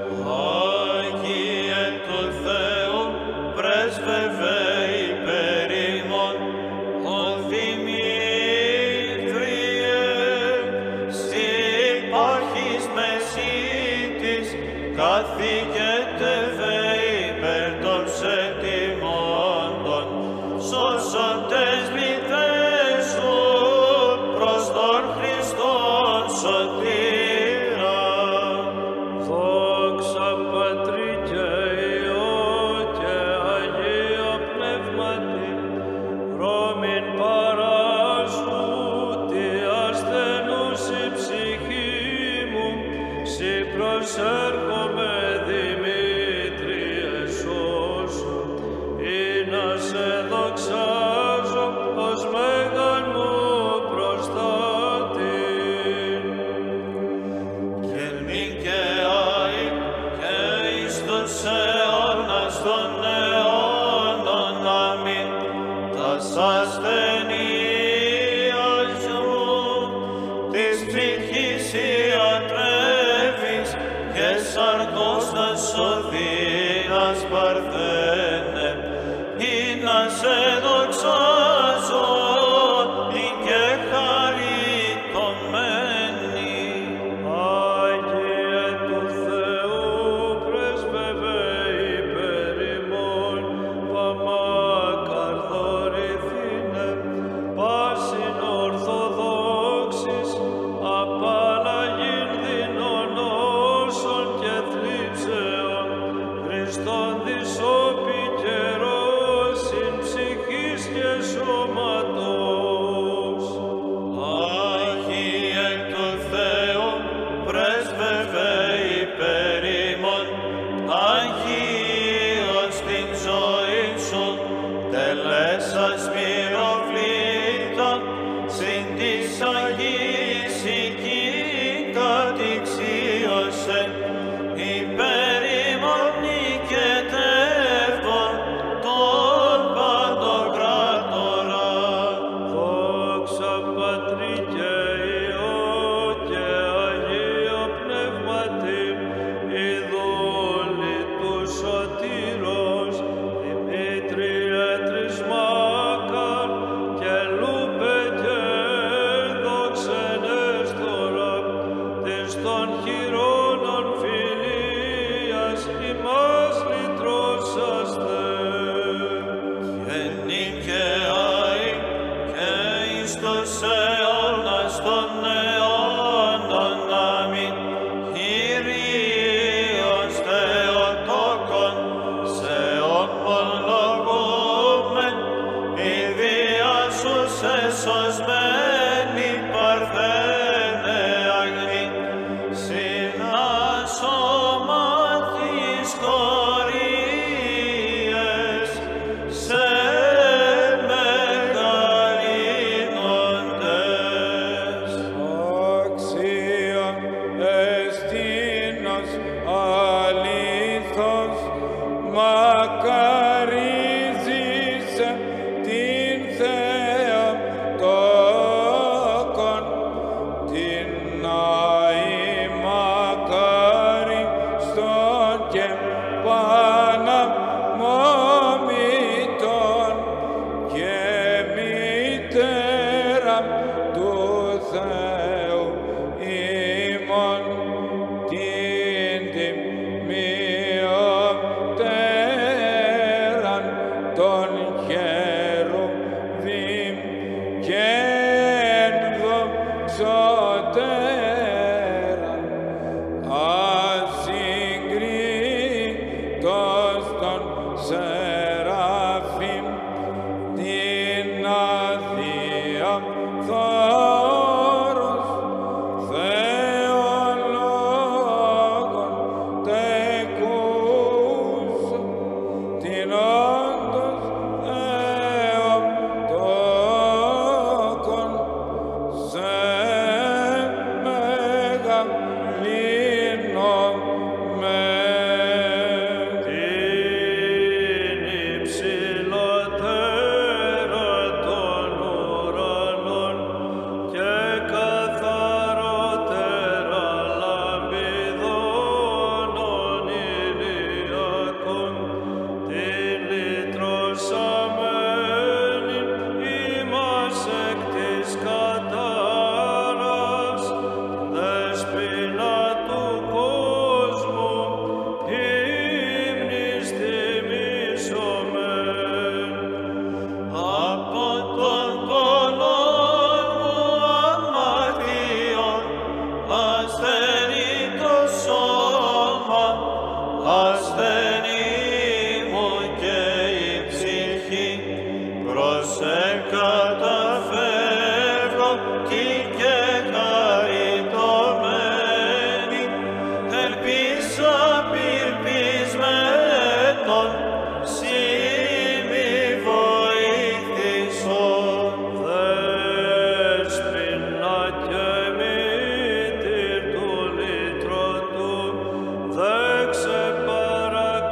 Άγιε του Θεού πρέσβευε υπέρ ημών ο Δημήτριε, σοι υπάρχεις μεσίτης, καθηγέτευε υπέρ των σετιμόντων, σώσοντες μητές σου προς τον Χριστόν σωτήρα. Δόξα Πατρί και Υιό και Αγίο Πνεύματι, Ρώμην παράσου τη ασθενούση ψυχή μου, σοι προσέρχομαι Δημήτριε σώσου, ή να σε δοξάζω ως μέγαν μου προστάτην. Και νικαιάει και εις τους αιώνας των αιώνων αμήν, τας ασθενείας σου της ψυχής ιατρεύεις και σαρκώστας σωθήνας παρθένε, ή να σε δοξάζω ή και χαριτωμένη. Άγιε του Θεού πρέσβευε υπέρ ημών, παμάκαρ δωρηθήνε, πάσιν ορθοδόξης, απαλλαγήν δεινών όσων και θλίψεων, Χριστόν της ασθενή μου και η ψυχή, προς εκαταφεύγω κι και χαριτωμένη, ελπίσα πυρπισμένον, σύ μη βοήθησον. Δέσποινα και μήτηρ του λυτρωτού, δέξε παρακαλώ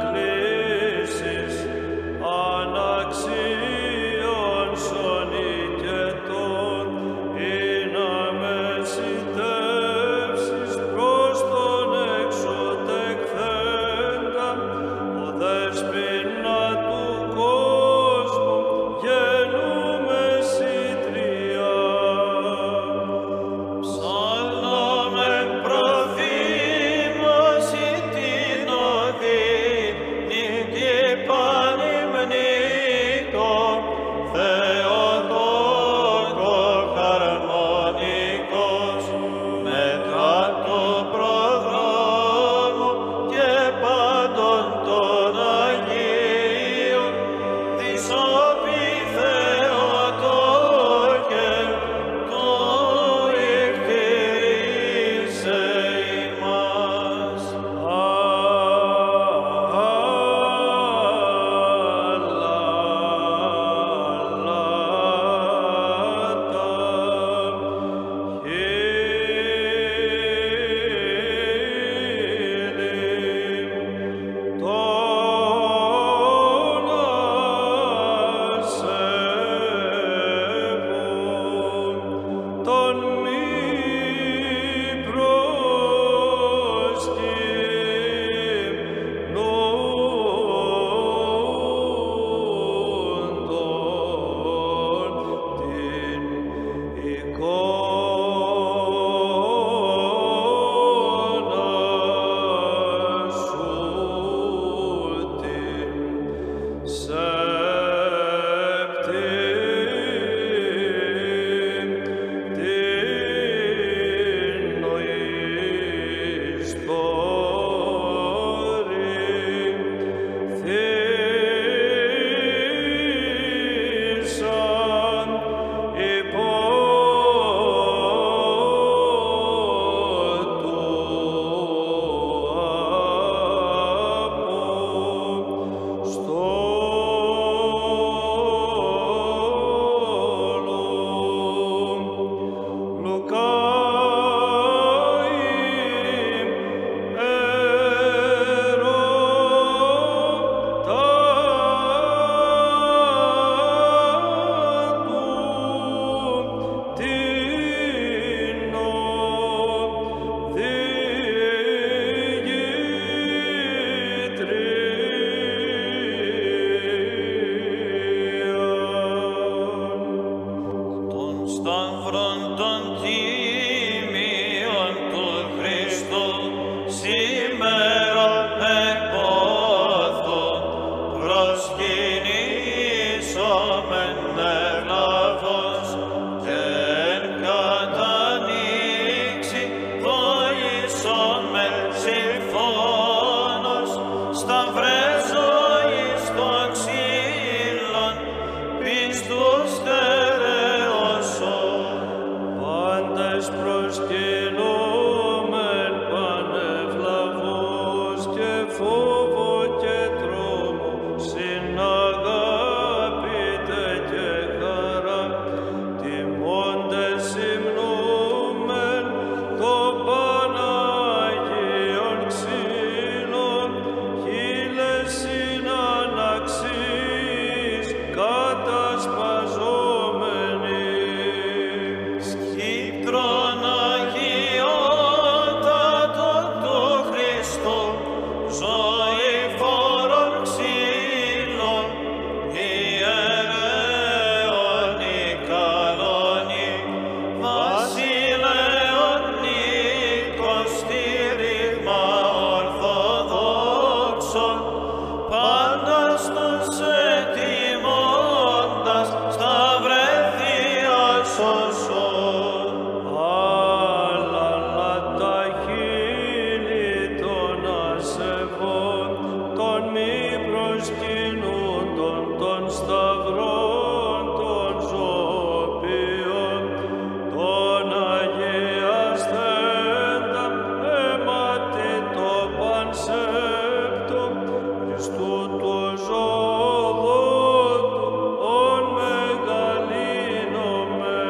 προσκυνούντων των σταυρών των ζωπίων, των αγιασθέντα αίματι το πανσέπτο, Χριστού του ζωοδότου, ον μεγαλύνομαι.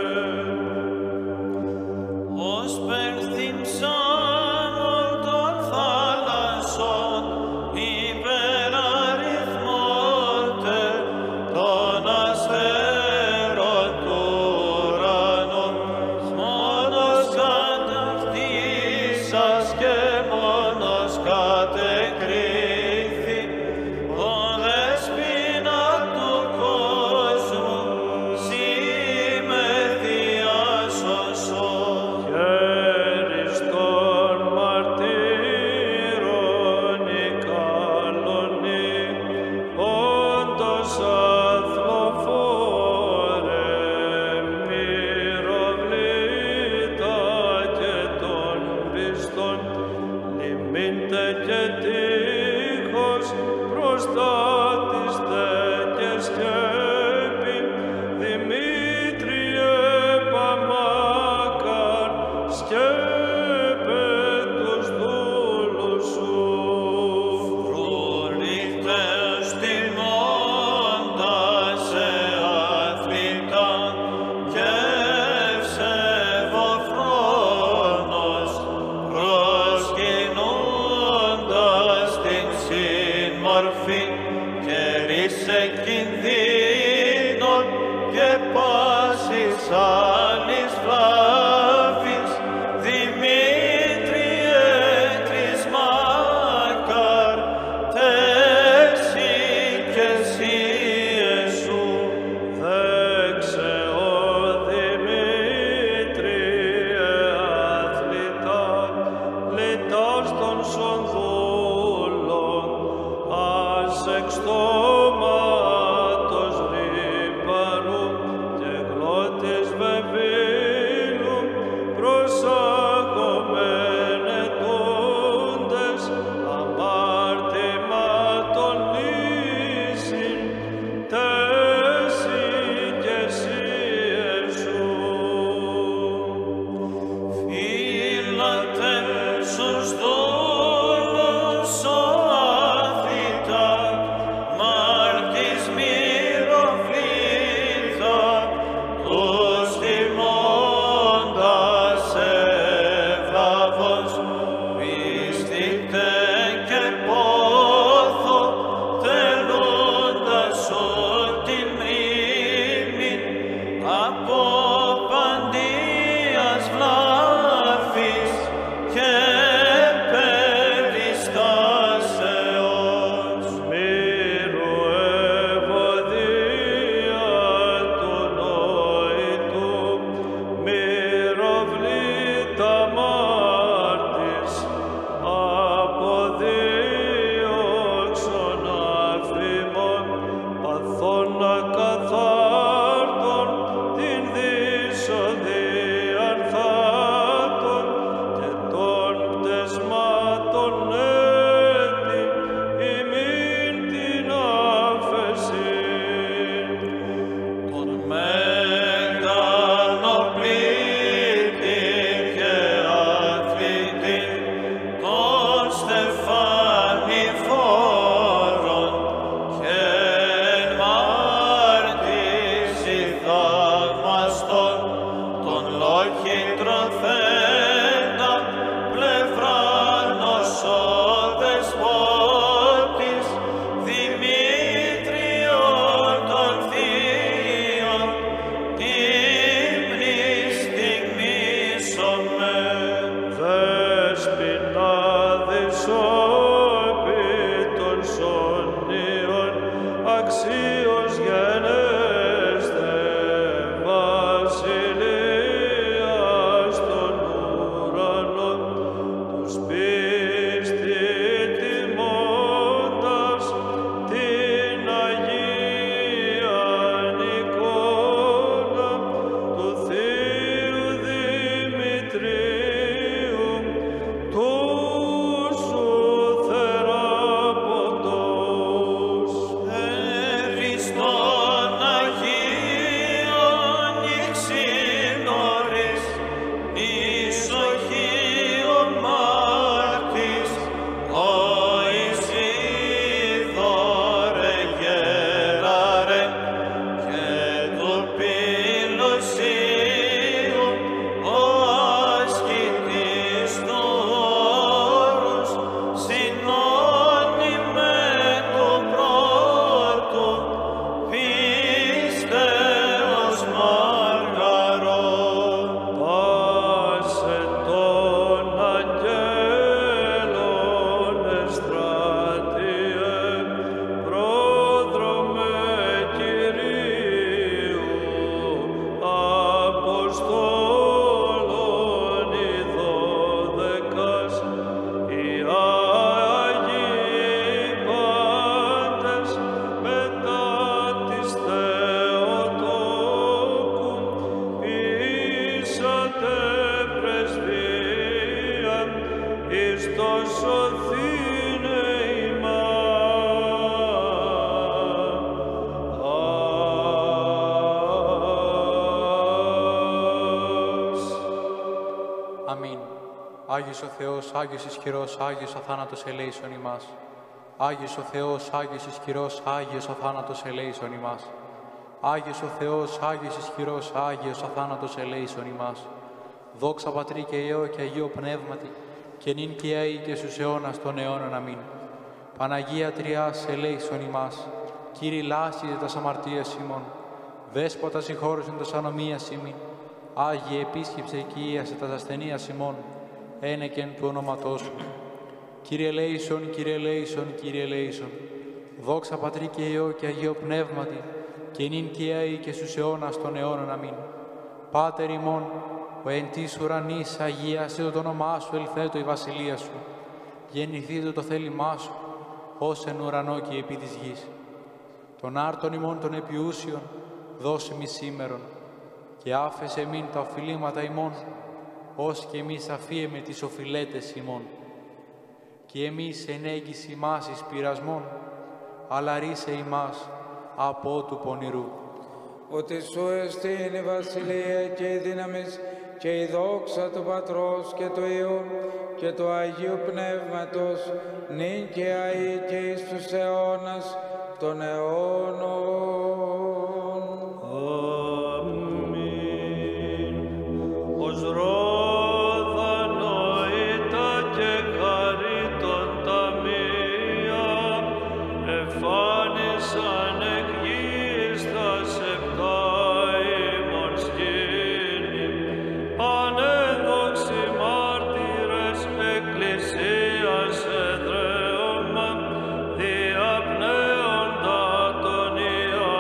Ως περθυμψάμων των θάλασσων, υπεραριθμώνται των αστέρων του ουρανού, μόνος καταρτήσας και μόνος κατεκρίθη, ο δεσπόινα του κόσμου, σύ με διάσωσον. Χαίρις των μαρτύρων η καλονή, όντως αθλοφόρε μυροβλήτα και των πιστών, λυμήντε και τείχος προστάτηστε και σκέπη, Δημήτριε Παμάκαρ, σκέπε τους δούλους σου. Φρούρνηθες τιμώντας σε αθλητά και ευσεβοφρόνος, προσκυνούντας την συμμορφή και ρίσε κινδύνων και πάσης άλλης βλάβης, Δημήτριε Κρισμάκαρ, τέξι και εσύ εσού. Δέξε ο Δημήτριε αθλητά, λιτάς των σονδούλων, ας εξτόματος ρήπαρου και γλώτης βεβήλου, προσάγομενε τούντες, αμάρτηματον λύσιν, τέσι και εσύ εσού. Φύλατε στους δούλους ο αθλητά, μα Άγιος ο Θεός, Άγιος ισχυρός, Άγιος αθάνατος ελέησον ημάς. Άγιος ο Θεός, Άγιος ισχυρός, Άγιος αθάνατος ελέησον ημάς. Άγιος ο Θεός, Άγιος ισχυρός, Άγιος αθάνατος ελέησον ημάς. Δόξα Πατρί και Υιό και Αγίο Πνεύματι, και νυν και αεί και στους αιώνας των αιώνων. Αμήν. Παναγία Τριάς, ελέησον ημάς. Κύριε λάσιζε τας αμαρτίας ημών. Δέσποτα συγχώρεσον τας ανομίας ημίν. Άγιε επίσκεψε και ίασε τας ασθενείας ημών. Ένεκεν του ονόματός σου. Κύριε ελέησον, Κύριε ελέησον, Κύριε ελέησον. Δόξα Πατρί και Υιό και Αγίο Πνεύματι, και νυν και αεί και στους αιώνας των αιώνων. Αμήν. Πάτερ ημών, ο εν της ουρανής αγίασε το όνομά σου, ελθέτω η βασιλεία σου. Γεννηθείτε το θέλημά σου, ως εν ουρανό και επί της γης. Τον άρτον ημών των επιούσιων, δώσε μη σήμερον, και άφεσε μην τα οφειλήματα ημών, ως και εμείς αφίεμε τις οφειλέτες ημών. Και εμείς εν έγκυση ημάς εις πειρασμών, αλλά ρίσε ημάς από του πονηρού. Ότι σου εστίν η βασιλεία και η δύναμις και η δόξα του Πατρός και του Υιού και του Αγίου Πνεύματος, νυν και αεί και εις τους αιώνας των αιώνων. Αμήν. Ως ρόδανοήτα και χαρίτων ταμεία, εφάνισαν εκ γης τας επτά ημών σκήνη, πανέδοξοι μάρτυρες εκκλησίας εδραίωμα, διαπνέοντα τον Υιό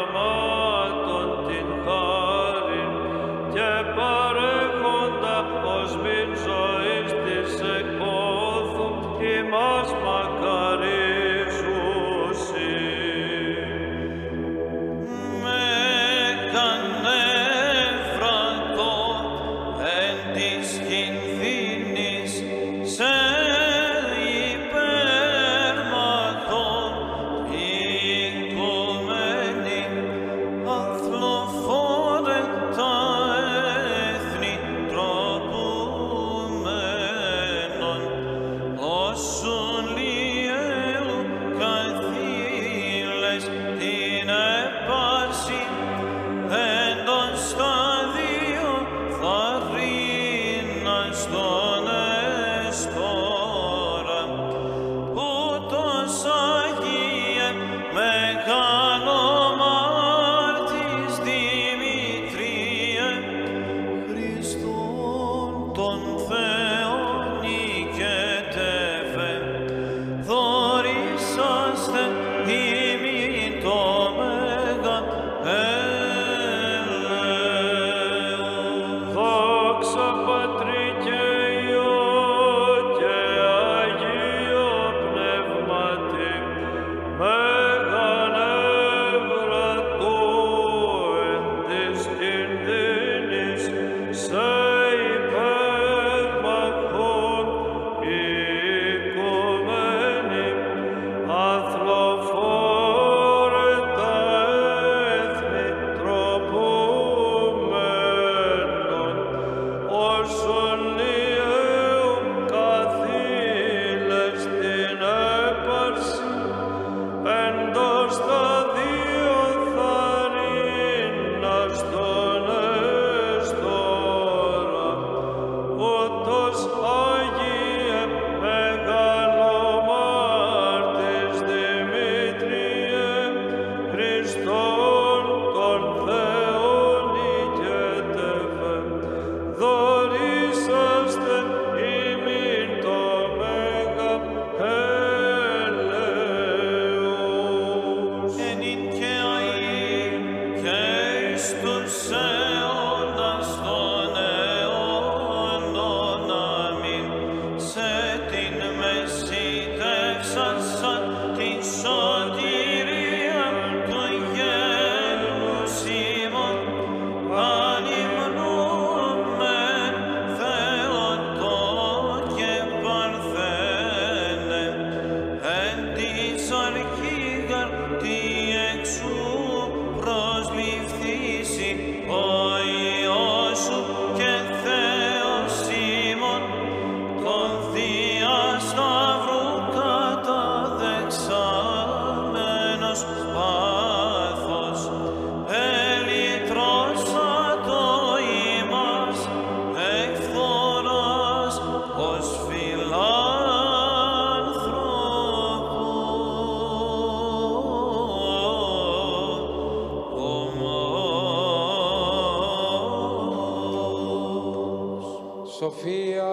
Σοφία,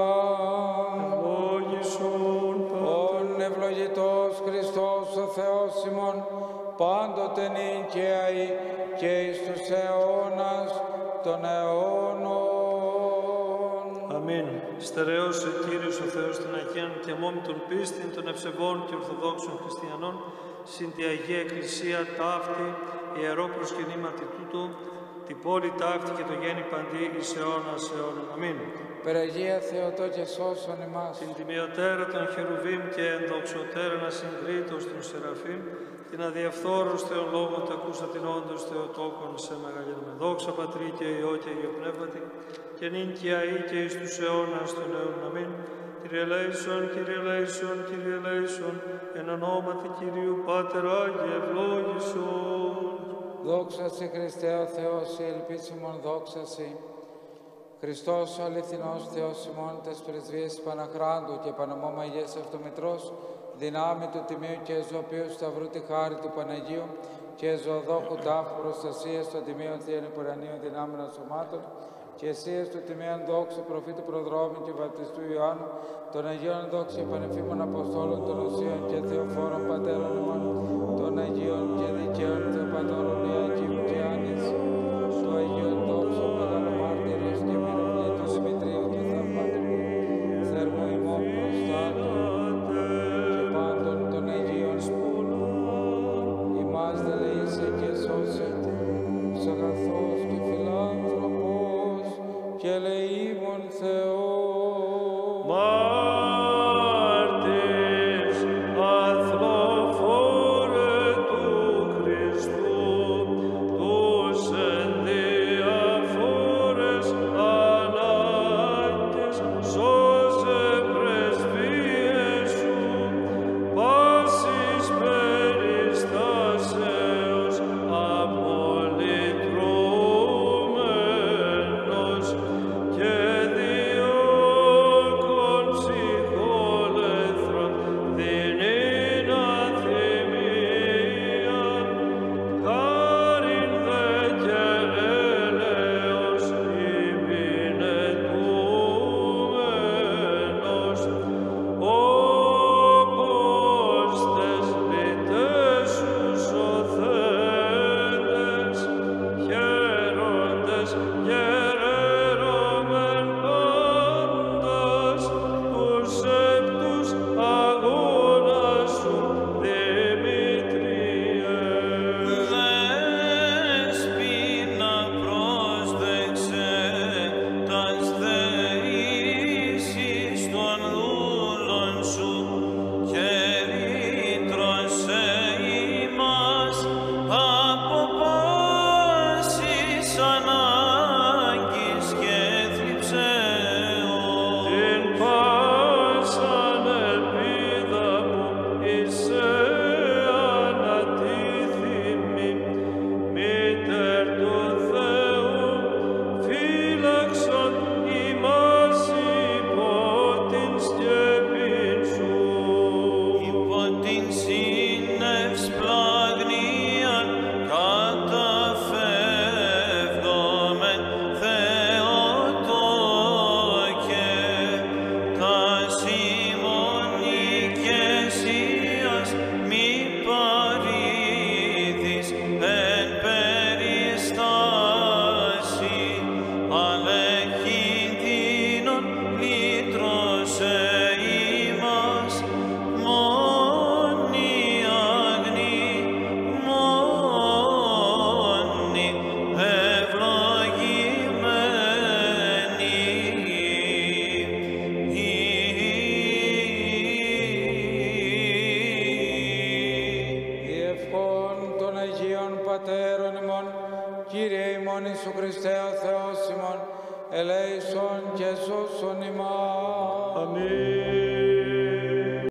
Ευλόγησον, ον ευλογητός Χριστός ο Θεός ημών, πάντοτε νυν και αεί και εις τους αιώνας των αιώνων. Αμήν. Στερεώσε Κύριος ο Θεός την Αγίαν και μόμη των πίστην των ευσεβών και ορθοδόξων χριστιανών, συν τη Αγία Εκκλησία ταύτη, ιερό προσκυνήματι τούτο, την πόλη ταύτη και το γέννη παντή εις αιώνας αιώνων. Αμήν. Περαγία Θεοτό και σώσον ημάς. Την τιμιωτέρα των χερουβίμ και ενδοξωτέρα να συγκρίτως των Σεραφείμ, την αδιαφθόρους Θεον λόγων τα ακούσα την όντως Θεοτόκον σε μεγαλύτερη. Δόξα Πατρί και Υιό και Υιό Πνεύματι, και νυν και αεί και εις τους αιώνας των αιώνων. Αμήν. Κύριε ελέησον, Κύριε ελέησον, Κύριε ελέησον, εν ονόματι Κυρίου Πάτερ Άγιε ευλόγησον. Δόξα σε Χριστέ ο Θεός, η ελπίσιμον δόξα σε. Χριστός ο αληθινός Θεός ημών, τες πρεσβείες Παναχράντου και Παναμώμα Αγίας Αυτομητρός, δυνάμει του Τιμίου και Ζωοποιού Σταυρού τη χάρη του Παναγίου και ζωοδόχου τάφου προστασίας των Τιμίων Θείων Υπουρανίων δυνάμεων σωμάτων και εσείς του Τιμίων δόξου προφήτου Προδρόμου και Βαπτιστού Ιωάννου, των Αγίων δόξου Πανεφήμων Αποστόλων των Οσίων και Θεοφόρων